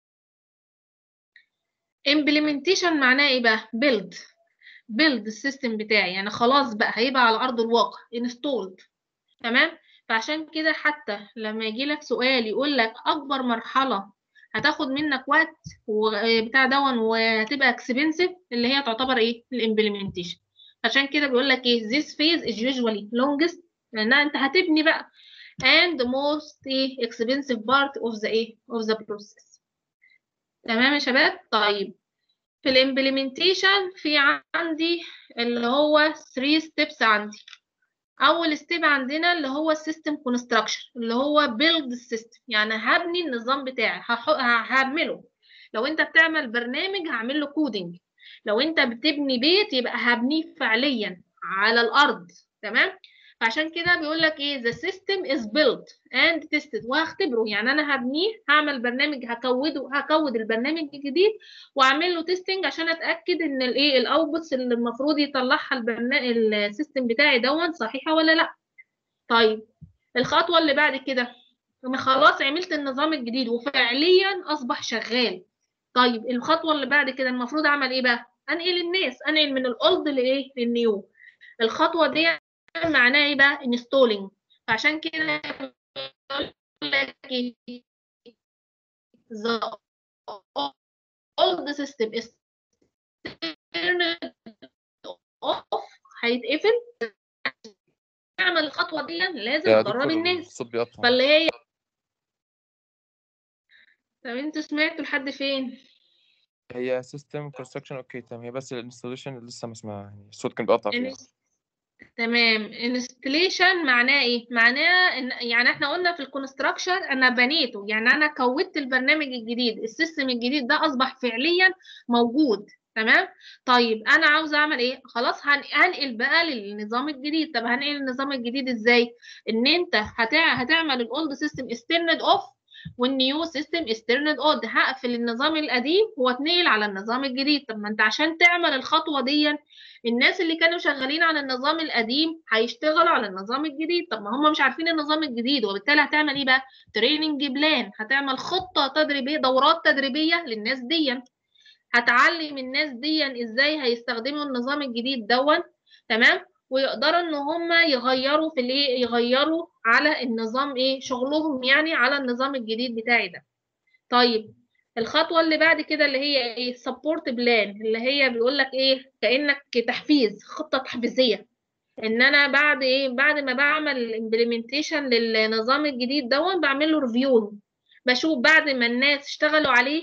امبلمنتيشن معناه ايه بقى بيلد بيلد السيستم بتاعي يعني خلاص بقى هيبقى على ارض الواقع انستولد. تمام فعشان كده حتى لما يجي لك سؤال يقول لك اكبر مرحله هتاخد منك وقت وبتاع دون وهتبقى اكسبنسيف اللي هي تعتبر ايه الامبلمنتيشن. عشان كده بيقول لك ايه this phase is usually longest لان انت هتبني بقى and most expensive part of the ايه of the process. تمام يا شباب. طيب في الامبلمنتيشن في عندي اللي هو three steps عندي. اول ستيب عندنا اللي هو السيستم كونستراكشن اللي هو بيلد السيستم يعني هبني النظام بتاعي هعمله. لو انت بتعمل برنامج هعمل له كودينج. لو انت بتبني بيت يبقى هبنيه فعليا على الارض. تمام فعشان كده بيقول لك ايه the system is built and tested وهختبره يعني انا هبنيه هعمل برنامج هكوده هكود البرنامج الجديد واعمل له تيستنج عشان اتاكد ان الايه الاوتبوتس اللي المفروض يطلعها البرنامج السيستم بتاعي دون صحيحه ولا لا. طيب الخطوه اللي بعد كده انا خلاص عملت النظام الجديد وفعليا اصبح شغال. طيب الخطوه اللي بعد كده المفروض اعمل ايه بقى انقل الناس انقل من الاولد لايه للنيو. الخطوه دي معناه ايه بقى انستولينج. فعشان كده بقول لك the old system is turned off هيتقفل. نعمل الخطوه دي لازم يا ندرب دكتور الناس الصوت بيقطع. فاللي هي طب انتوا سمعتوا لحد فين؟ هي سيستم كونستراكشن اوكي تمام هي بس الانستليشن لسه ما اسمها يعني الصوت كان بيقطع فيها. تمام انستليشن معناه ايه معناه إن يعني احنا قلنا في الكونستراكشن انا بنيته يعني انا كودت البرنامج الجديد السيستم الجديد ده اصبح فعليا موجود. تمام طيب انا عاوزه اعمل ايه خلاص هنقل بقى للنظام الجديد. طب هنقل النظام الجديد ازاي ان انت هتع... هتعمل الاولد سيستم استرند اوف والنيو سيستم استرند اون. هقفل النظام القديم واتنقل على النظام الجديد. طب ما انت عشان تعمل الخطوه دي الناس اللي كانوا شغالين على النظام القديم هيشتغلوا على النظام الجديد. طب ما هم مش عارفين النظام الجديد وبالتالي هتعمل ايه بقى تريننج بلان هتعمل خطه تدريبيه دورات تدريبيه للناس دي هتعلم الناس دي ازاي هيستخدموا النظام الجديد دون. تمام ويقدروا ان هم يغيروا في الايه، يغيروا على النظام ايه شغلهم يعني على النظام الجديد بتاعي ده. طيب الخطوة اللي بعد كده اللي هي ايه سبورت بلان، اللي هي بيقول لك ايه كأنك تحفيز، خطة تحفيزية، ان انا بعد ايه بعد ما بعمل امبلمنتيشن للنظام الجديد ده بعمل له ريفيو، بشوف بعد ما الناس اشتغلوا عليه،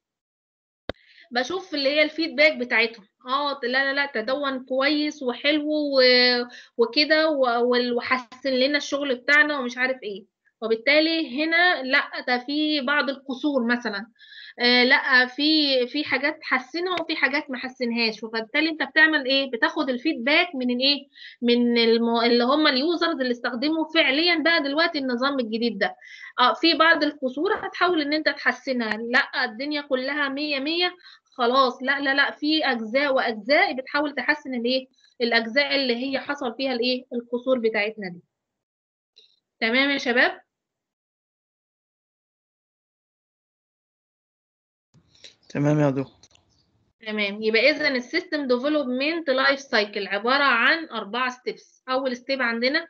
بشوف اللي هي الفيدباك بتاعتهم. اه لا لا لا تدون كويس وحلو و- وكده و- وحسن لنا الشغل بتاعنا ومش عارف ايه. وبالتالي هنا لا ده في بعض القصور مثلا، آه لا في في حاجات حسنها وفي حاجات ما حسنهاش. وبالتالي انت بتعمل ايه بتاخد الفيدباك من الايه من المو... اللي هم اليوزرز اللي استخدموا فعليا بقى دلوقتي النظام الجديد ده. اه في بعض القصور هتحاول ان انت تحسنها، لا الدنيا كلها مية مية خلاص، لا لا لا في اجزاء واجزاء بتحاول تحسن الايه الاجزاء اللي هي حصل فيها الايه القصور بتاعتنا دي. تمام يا شباب. تمام يا دكتور. تمام يبقى اذا السيستم ديفلوبمنت لايف سايكل عباره عن اربعه ستيبس. اول ستيب عندنا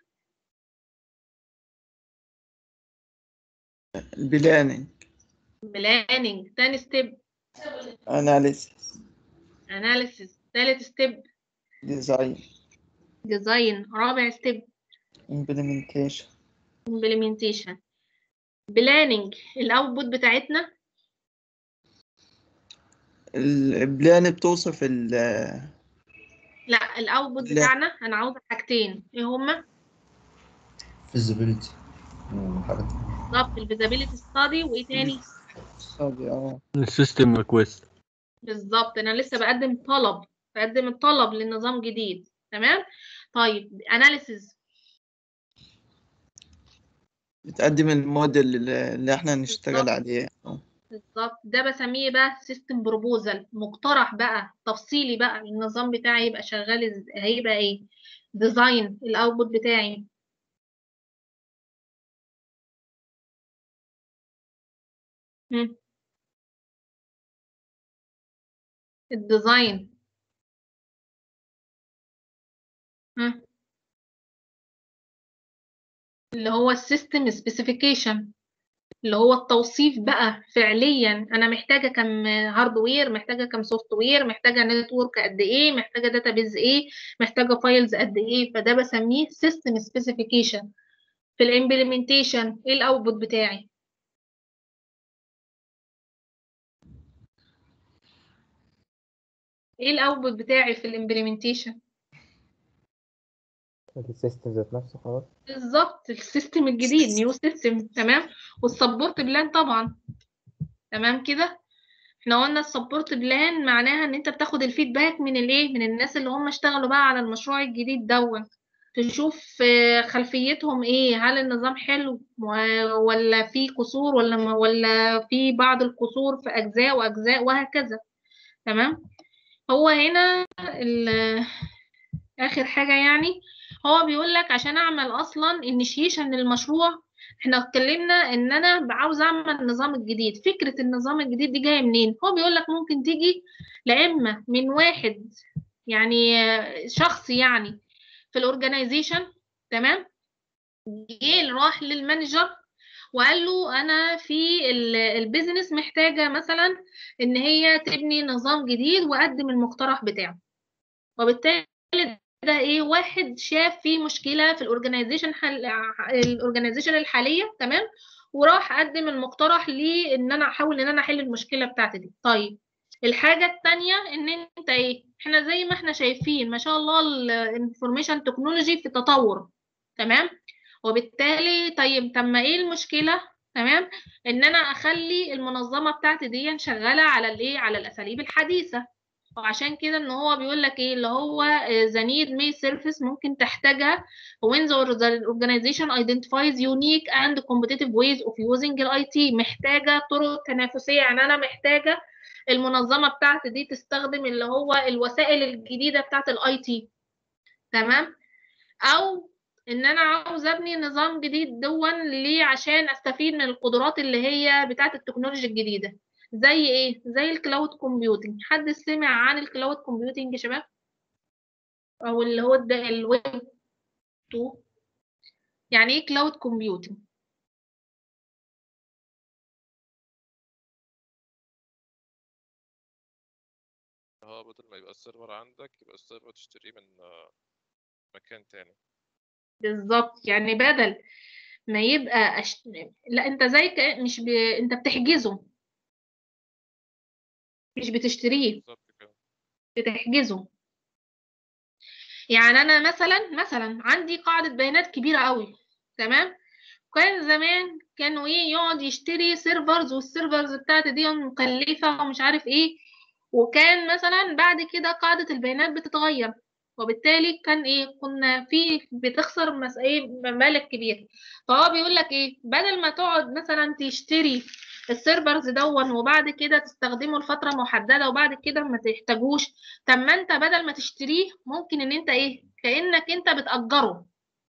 البلاننج. بلاننج، تاني ستيب اناليسيس. اناليسيس، تالت ستيب ديزاين. ديزاين، رابع ستيب امبلمنتيشن. امبلمنتيشن. بلاننج الاوتبوت بتاعتنا، البلان بتوصف ال لا الاوتبوت لا. بتاعنا انا عاوزه حاجتين، ايه هما؟ feasibility وحاجات بالظبط الفيزابيلتي ستادي، وايه تاني؟ صادي اه السيستم ريكويست. بالظبط انا لسه بقدم طلب، بقدم الطلب للنظام جديد. تمام. طيب اناليسيز بتقدم الموديل اللي اللي احنا هنشتغل بالظبط عليه. بالظبط ده بسميه بقى سيستم بروبوزال، مقترح بقى تفصيلي بقى النظام بتاعي يبقى شغال إز- هيبقى ايه. ديزاين الاوتبوت بتاعي. هم. الديزاين. هم. اللي هو السيستم سبيسيفيكيشن، اللي هو التوصيف بقى فعليا انا محتاجه كم هاردوير، محتاجه كم سوفت وير، محتاجه نتورك قد ايه، محتاجه داتابيز ايه، محتاجه فايلز قد ايه. فده بسميه سيستم سبيسيفيكيشن. في الامبلمنتيشن ايه الاوتبوت بتاعي؟ ايه الاوتبوت بتاعي في الامبلمنتيشن؟ السيستم ذات نفسه خلاص. بالظبط السيستم الجديد نيو سيستم. تمام. والسبورت بلان طبعا. تمام كده. احنا قلنا السبورت بلان معناها ان انت بتاخد الفيدباك من الايه من الناس اللي هم اشتغلوا بقى على المشروع الجديد دون، تشوف آه، خلفيتهم ايه، هل النظام حلو و- ولا في قصور ولا ما- ولا في بعض القصور في اجزاء واجزاء وهكذا. تمام. هو هنا ال- اخر حاجة يعني هو بيقول لك عشان اعمل اصلا انيشيشن للمشروع، احنا اتكلمنا ان انا عاوز اعمل نظام الجديد. فكرة النظام الجديد دي جاية منين؟ هو بيقول لك ممكن تيجي لا اما من واحد يعني آه، شخص يعني في الاورجنايزيشن. تمام. جه راح للمانجر وقال له انا في ال- البيزنس محتاجة مثلا ان هي تبني نظام جديد وقدم المقترح بتاعه. وبالتالي ده ايه واحد شاف في مشكله في الاورجنايزيشن حل... الاورجنايزيشن الحاليه. تمام. وراح قدم المقترح لي ان انا احاول ان انا احل المشكله بتاعتي دي. طيب الحاجه التانية ان انت ايه احنا زي ما احنا شايفين ما شاء الله الانفورميشن تكنولوجي في تطور. تمام. وبالتالي طيب طب ما ايه المشكله؟ تمام. ان انا اخلي المنظمه بتاعتي دي شغاله على الايه على الاساليب الحديثه. وعشان كده ان هو بيقول لك ايه اللي هو the need may surface ممكن تحتاجها when the organization identifies unique and competitive ways of using الاي تي. محتاجة طرق تنافسية، يعني انا محتاجة المنظمة بتاعتي دي تستخدم اللي هو الوسائل الجديدة بتاعت الاي تي. تمام. او ان انا عاوز ابني نظام جديد دون ليه عشان استفيد من القدرات اللي هي بتاعت التكنولوجيا الجديدة. زي ايه؟ زي الكلاود كومبيوتنج. حد سمع عن الكلاود كومبيوتنج يا شباب؟ او اللي هو ده الويب تو. يعني ايه كلاود كومبيوتنج؟ هو بدل ما يبقى السيرفر عندك يبقى السيرفر تشتريه من آه، مكان تاني. بالظبط، يعني بدل ما يبقى أش... لا انت زي ك... مش ب... انت بتحجزه، مش بتشتريه، بالظبط كده. بتحجزه. يعني انا مثلا مثلا عندي قاعدة بيانات كبيرة قوي، تمام. كان زمان كانوا ايه يقعد يشتري سيرفرز، والسيرفرز بتاعتي دي مكلفة ومش عارف ايه، وكان مثلا بعد كده قاعدة البيانات بتتغير، وبالتالي كان ايه كنا في بتخسر مس ايه مبالغ كبيرة. فهو بيقول لك ايه بدل ما تقعد مثلا تشتري السيرفرز دون وبعد كده تستخدمه لفترة محددة وبعد كده ما تحتاجوش، طب ما انت بدل ما تشتريه ممكن ان انت ايه كأنك انت بتأجره،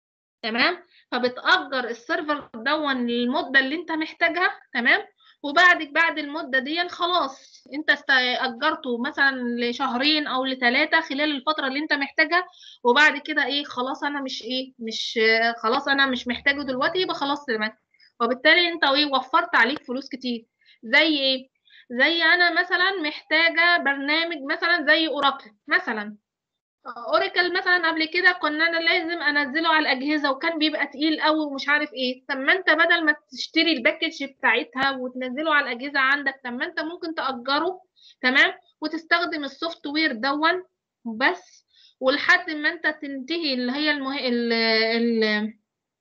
تمام. فبتأجر السيرفر دون للمدة اللي انت محتاجها، تمام. وبعد بعد المدة دي خلاص انت است- أجرته مثلا لشهرين او لثلاثة خلال الفترة اللي انت محتاجها، وبعد كده ايه خلاص انا مش ايه مش آه، خلاص انا مش محتاجه دلوقتي، يبقى خلاص تمام. وبالتالي انت ايه وفرت عليك فلوس كتير. زي ايه؟ زي انا مثلا محتاجة برنامج مثلا زي اوراكل مثلا. اوراكل مثلا قبل كده كنا انا لازم انزله على الاجهزه وكان بيبقى تقيل قوي ومش عارف ايه، طب ما انت بدل ما تشتري الباكج بتاعتها وتنزله على الاجهزه عندك، طب ما انت ممكن تاجره، تمام، وتستخدم السوفت وير دون بس، ولحد ما انت تنتهي اللي هي المه... ال... ال...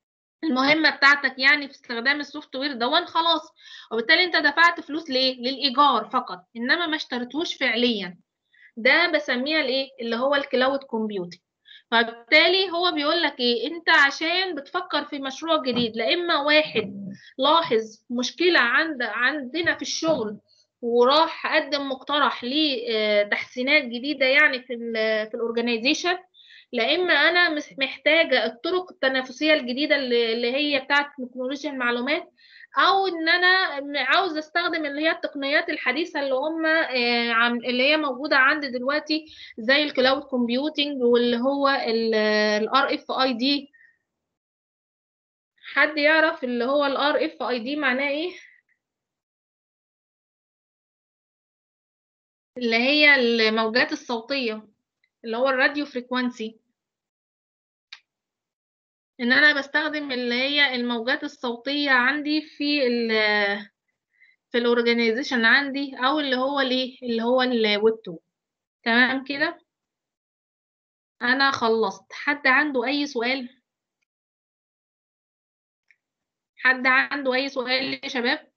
المهمه بتاعتك يعني في استخدام السوفت وير دون خلاص. وبالتالي انت دفعت فلوس ليه للايجار فقط، انما ما اشتريتوش فعليا. ده بسميها الايه اللي هو الكلاود كومبيوتنج. فبالتالي هو بيقول لك ايه انت عشان بتفكر في مشروع جديد، لا اما واحد لاحظ مشكلة عند عندنا في الشغل وراح قدم مقترح لتحسينات جديدة يعني في ال في الاورجنايزيشن، لا اما انا مش محتاجة الطرق التنافسية الجديدة اللي اللي هي بتاعت تكنولوجيا المعلومات، او ان انا عاوز استخدم اللي هي التقنيات الحديثه اللي هم آه، عم- اللي هي موجوده عندي دلوقتي زي الكلاود كومبيوتنج واللي هو الار اف اي دي. حد يعرف اللي هو الار اف اي دي معناه ايه؟ اللي هي الموجات الصوتيه، اللي هو الراديو فريكوانسي. ان انا بستخدم اللي هي الموجات الصوتيه عندي في ال في الاورجانيزيشن عندي، او اللي هو الايه اللي هو الويب تو. تمام كده. انا خلصت. حد عنده اي سؤال؟ حد عنده اي سؤال يا شباب؟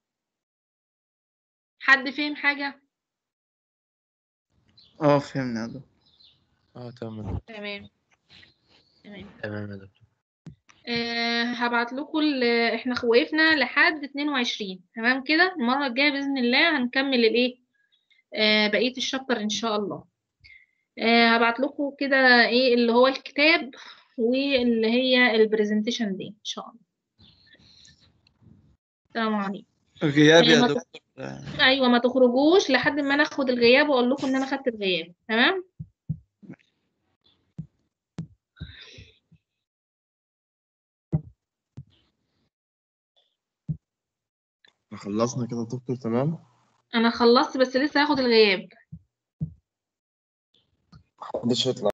حد فهم حاجة؟ اه فهمنا يا دكتور. اه تمام. تمام تمام. تمام يا دكتور. أه هبعت لكم ال- احنا وقفنا لحد اتنين وعشرين، تمام كده. المرة الجاية بإذن الله هنكمل الايه أه بقية الشابتر ان شاء الله. أه هبعت لكم كده ايه اللي هو الكتاب واللي هي البرزنتيشن دي ان شاء الله. السلام عليكم. غياب أه يا ما ت- دكتور. ايوه ما تخرجوش لحد ما ناخد الغياب واقول لكم ان انا خدت الغياب، تمام. خلصنا كده يا دكتور تمام. انا خلصت بس لسه هاخد الغياب. محدش يطلع.